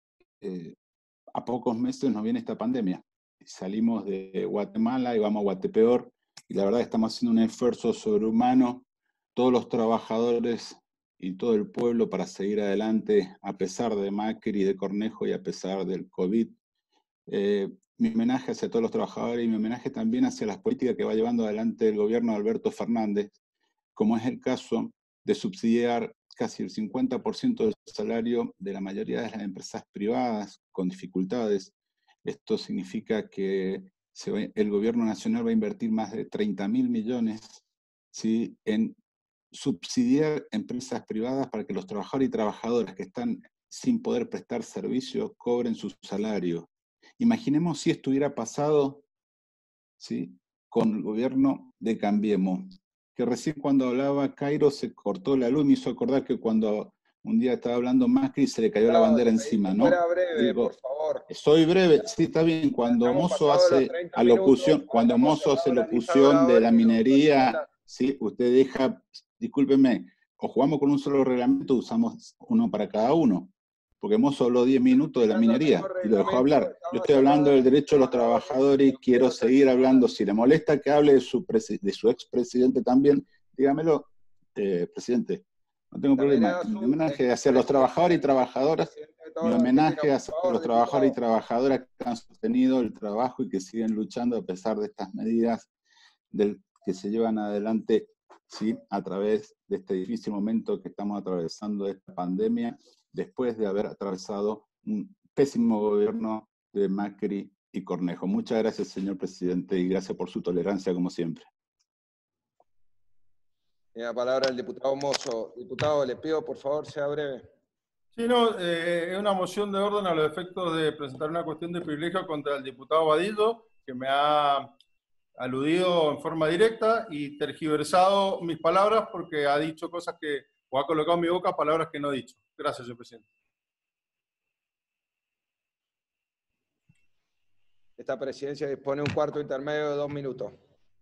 eh, a pocos meses nos viene esta pandemia. Salimos de Guatemala y vamos a Guatepeor, y la verdad estamos haciendo un esfuerzo sobrehumano, todos los trabajadores y todo el pueblo para seguir adelante, a pesar de Macri y de Cornejo y a pesar del COVID. Eh, mi homenaje hacia todos los trabajadores y mi homenaje también hacia las políticas que va llevando adelante el gobierno de Alberto Fernández, como es el caso de subsidiar casi el cincuenta por ciento del salario de la mayoría de las empresas privadas con dificultades. Esto significa que se va, el gobierno nacional va a invertir más de treinta mil millones, ¿sí?, en subsidiar empresas privadas para que los trabajadores y trabajadoras que están sin poder prestar servicio cobren su salario. Imaginemos si esto hubiera pasado, ¿sí?, con el gobierno de Cambiemos, que recién cuando hablaba Cairo se cortó la luz, me hizo acordar que cuando un día estaba hablando Macri se le cayó no, la bandera encima, ¿no? Fuera breve, Digo, por favor. Soy breve, sí, está bien. Cuando Mozo hace alocución, cuando Mozo hace locución de la minería, sí, usted deja, discúlpeme, o jugamos con un solo reglamento, usamos uno para cada uno. Porque Mozo habló diez minutos de la minería y lo dejó hablar. Yo estoy hablando del derecho de los trabajadores y quiero seguir hablando. Si le molesta que hable de su, de su expresidente también, dígamelo, eh, presidente. No tengo problema. Mi homenaje hacia los trabajadores y trabajadoras, mi homenaje hacia los trabajadores y trabajadoras que han sostenido el trabajo y que siguen luchando a pesar de estas medidas del, que se llevan adelante, ¿sí?, a través de este difícil momento que estamos atravesando de esta pandemia, después de haber atravesado un pésimo gobierno de Macri y Cornejo. Muchas gracias, señor presidente, y gracias por su tolerancia, como siempre. Tiene la palabra el diputado Mozo. Diputado, le pido, por favor, sea breve. Sí, no, eh, es una moción de orden a los efectos de presentar una cuestión de privilegio contra el diputado Vadillo, que me ha aludido en forma directa y tergiversado mis palabras porque ha dicho cosas que, o ha colocado en mi boca palabras que no he dicho. Gracias, señor presidente. Esta presidencia dispone un cuarto intermedio de dos minutos.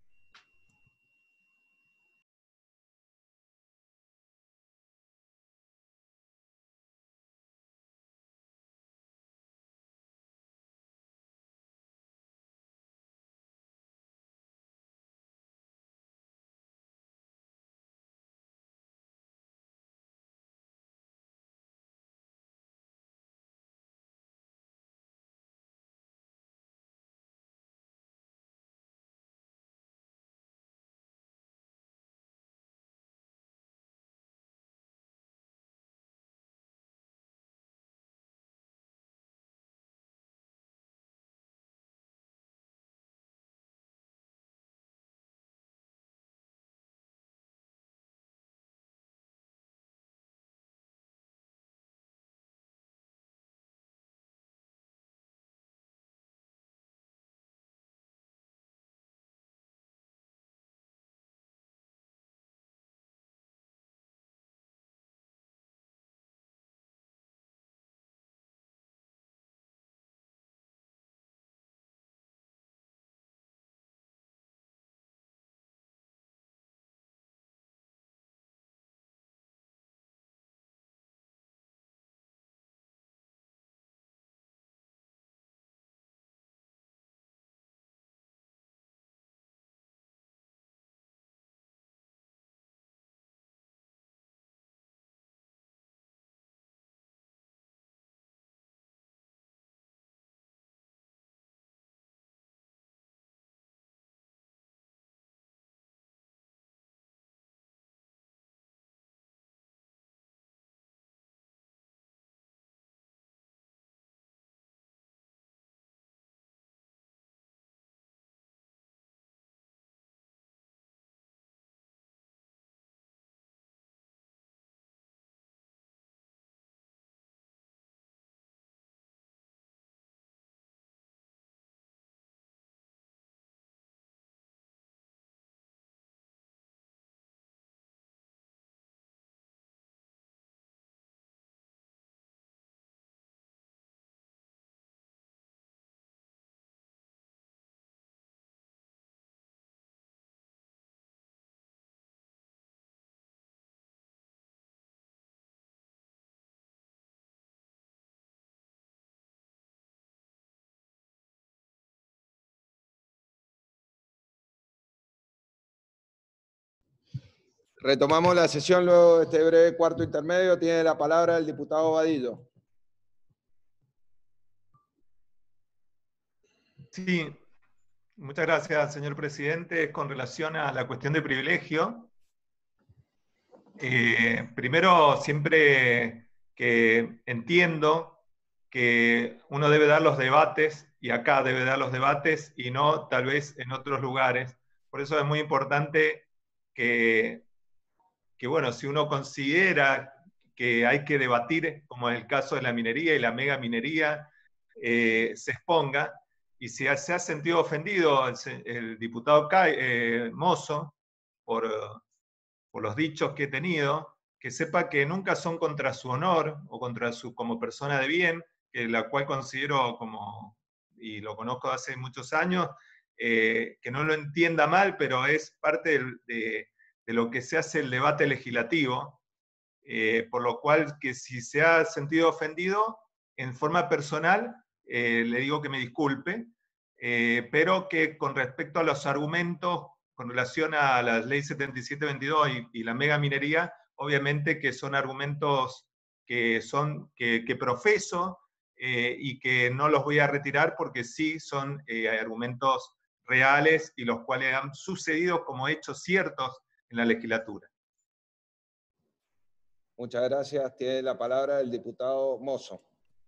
Retomamos la sesión luego de este breve cuarto intermedio. Tiene la palabra el diputado Vadillo. Sí, muchas gracias, señor presidente. Con relación a la cuestión de privilegio, eh, primero, siempre que entiendo que uno debe dar los debates, y acá debe dar los debates, y no tal vez en otros lugares. Por eso es muy importante que, que bueno, si uno considera que hay que debatir, como en el caso de la minería y la mega minería, eh, se exponga. Y si se ha sentido ofendido el, el diputado Cay, eh, Mozo por, por los dichos que he tenido, que sepa que nunca son contra su honor o contra su como persona de bien, que la cual considero como, y lo conozco hace muchos años, eh, que no lo entienda mal, pero es parte de, de, de lo que se hace el debate legislativo, eh, por lo cual que si se ha sentido ofendido, en forma personal, eh, le digo que me disculpe, eh, pero que con respecto a los argumentos con relación a la ley setenta y siete veintidós y, y la mega minería, obviamente que son argumentos que, son, que, que profeso eh, y que no los voy a retirar porque sí son eh, argumentos reales y los cuales han sucedido como hechos ciertos en la legislatura. Muchas gracias. Tiene la palabra el diputado Mozo.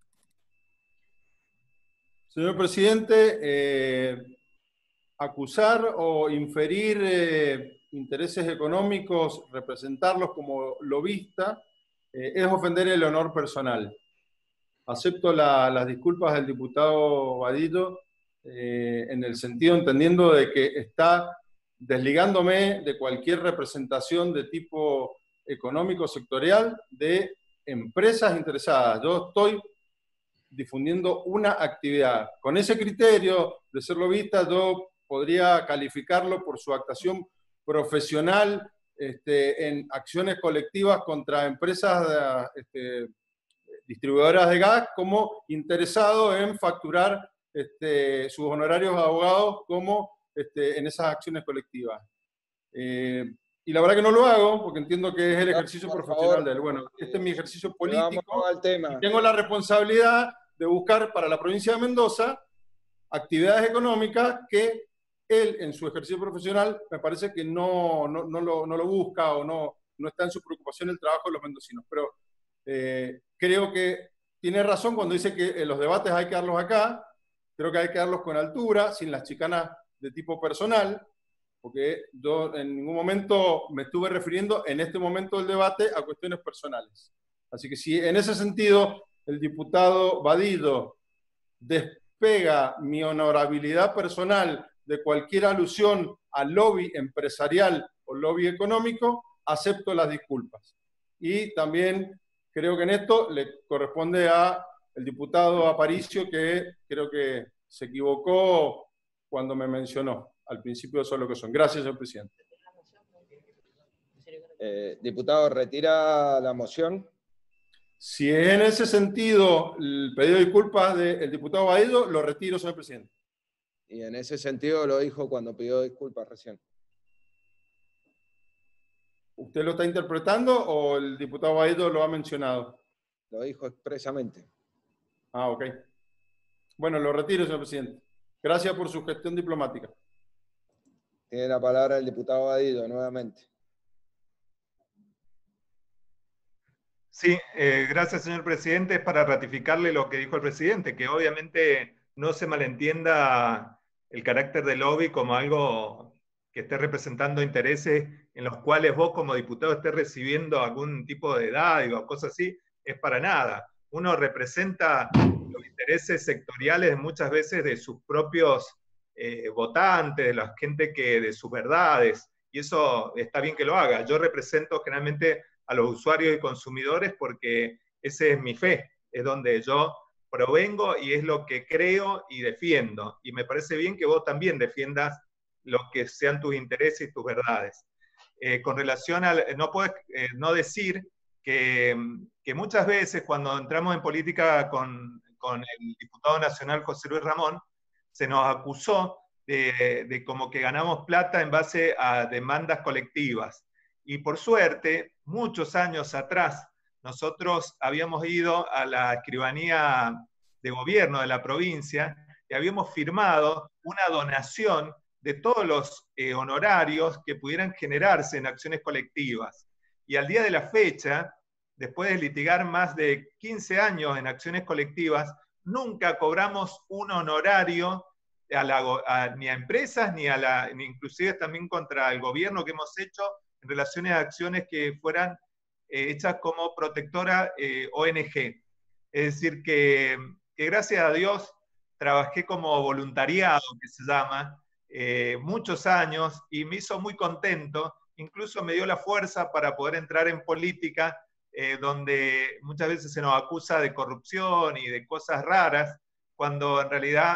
Señor presidente, eh, acusar o inferir eh, intereses económicos, representarlos como lobista, eh, es ofender el honor personal. Acepto la, las disculpas del diputado Vadillo eh, en el sentido entendiendo de que está desligándome de cualquier representación de tipo económico sectorial de empresas interesadas. Yo estoy difundiendo una actividad. Con ese criterio de ser lobista, yo podría calificarlo por su actuación profesional este, en acciones colectivas contra empresas este, distribuidoras de gas como interesado en facturar este, sus honorarios de abogados como este, en esas acciones colectivas. Eh, y la verdad que no lo hago porque entiendo que es el ejercicio por profesional favor, de él. Bueno, este es mi ejercicio político al tema. y tengo la responsabilidad de buscar para la provincia de Mendoza actividades económicas que él en su ejercicio profesional me parece que no, no, no, lo, no lo busca o no, no está en su preocupación el trabajo de los mendocinos. Pero eh, creo que tiene razón cuando dice que en los debates hay que darlos acá. Creo que hay que darlos con altura, sin las chicanas de tipo personal, porque yo en ningún momento me estuve refiriendo en este momento del debate a cuestiones personales. Así que si en ese sentido el diputado Vadillo despega mi honorabilidad personal de cualquier alusión al lobby empresarial o lobby económico, acepto las disculpas. Y también creo que en esto le corresponde a el diputado Aparicio, que creo que se equivocó cuando me mencionó al principio de eso lo que son. Gracias, señor presidente. Eh, diputado, ¿retira la moción? Si es en ese sentido el pedido de disculpas del diputado Vadillo, lo retiro, señor presidente. Y en ese sentido lo dijo cuando pidió disculpas recién. ¿Usted lo está interpretando o el diputado Vadillo lo ha mencionado? Lo dijo expresamente. Ah, ok. Bueno, lo retiro, señor presidente. Gracias por su gestión diplomática. Tiene la palabra el diputado Vadillo nuevamente. Sí, eh, gracias, señor presidente. Es para ratificarle lo que dijo el presidente, que obviamente no se malentienda el carácter del lobby como algo que esté representando intereses en los cuales vos como diputado estés recibiendo algún tipo de dádiva o cosas así, es para nada. Uno representa los intereses sectoriales muchas veces de sus propios eh, votantes, de la gente que, de sus verdades, y eso está bien que lo haga. Yo represento generalmente a los usuarios y consumidores porque esa es mi fe, es donde yo provengo y es lo que creo y defiendo. Y me parece bien que vos también defiendas lo que sean tus intereses y tus verdades. Eh, con relación al, no puedes eh, no decir que, que muchas veces cuando entramos en política con, con el diputado nacional José Luis Ramón, se nos acusó de, de como que ganamos plata en base a demandas colectivas. Y por suerte, muchos años atrás, nosotros habíamos ido a la escribanía de gobierno de la provincia y habíamos firmado una donación de todos los eh, honorarios que pudieran generarse en acciones colectivas. Y al día de la fecha, después de litigar más de quince años en acciones colectivas, nunca cobramos un honorario a la, a, ni a empresas, ni a la, ni inclusive también contra el gobierno que hemos hecho en relación a acciones que fueran eh, hechas como protectora eh, O N G. Es decir, que, que gracias a Dios trabajé como voluntariado, que se llama, eh, muchos años, y me hizo muy contento, incluso me dio la fuerza para poder entrar en política, eh, donde muchas veces se nos acusa de corrupción y de cosas raras, cuando en realidad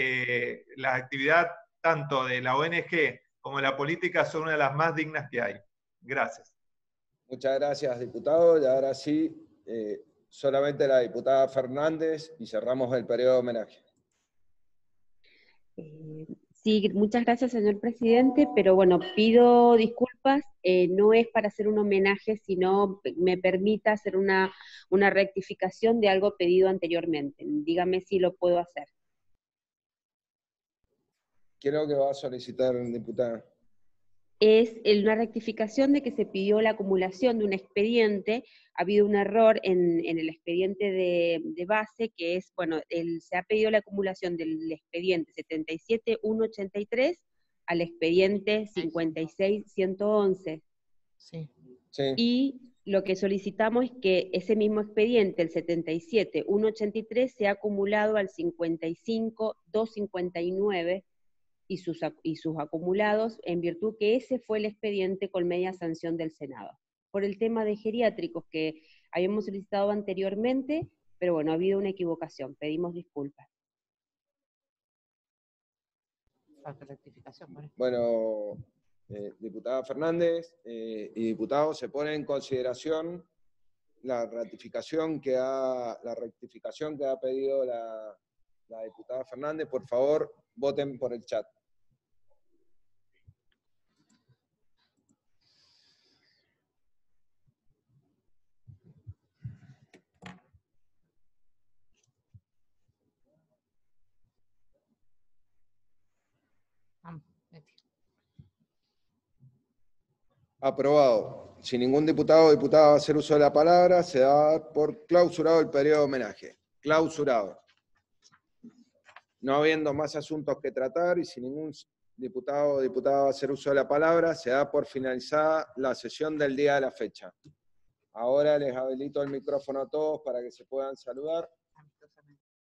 eh, la actividad tanto de la O N G como de la política son una de las más dignas que hay. Gracias. Muchas gracias, diputado. Y ahora sí, eh, solamente la diputada Fernández y cerramos el periodo de homenaje. Eh, sí, muchas gracias, señor presidente, pero bueno, pido disculpas, eh, no es para hacer un homenaje, sino me permita hacer una, una rectificación de algo pedido anteriormente. Dígame si lo puedo hacer. ¿Qué es lo que va a solicitar, diputada? Es una rectificación de que se pidió la acumulación de un expediente. Ha habido un error en, en el expediente de, de base, que es, bueno, el, se ha pedido la acumulación del expediente setenta y siete mil ciento ochenta y tres al expediente cincuenta y seis mil ciento once. Sí. Sí. Y lo que solicitamos es que ese mismo expediente, el setenta y siete ciento ochenta y tres, sea acumulado al cincuenta y cinco mil doscientos cincuenta y nueve y sus, y sus acumulados, en virtud que ese fue el expediente con media sanción del Senado. Por el tema de geriátricos que habíamos solicitado anteriormente, pero bueno, ha habido una equivocación, pedimos disculpas. Bueno, eh, diputada Fernández eh, y diputados, se pone en consideración la ratificación que ha, la rectificación que ha pedido la, la diputada Fernández. Por favor, voten por el chat. Aprobado. Si ningún diputado o diputada va a hacer uso de la palabra, se da por clausurado el periodo de homenaje. Clausurado. No habiendo más asuntos que tratar y si ningún diputado o diputada va a hacer uso de la palabra, se da por finalizada la sesión del día de la fecha. Ahora les habilito el micrófono a todos para que se puedan saludar.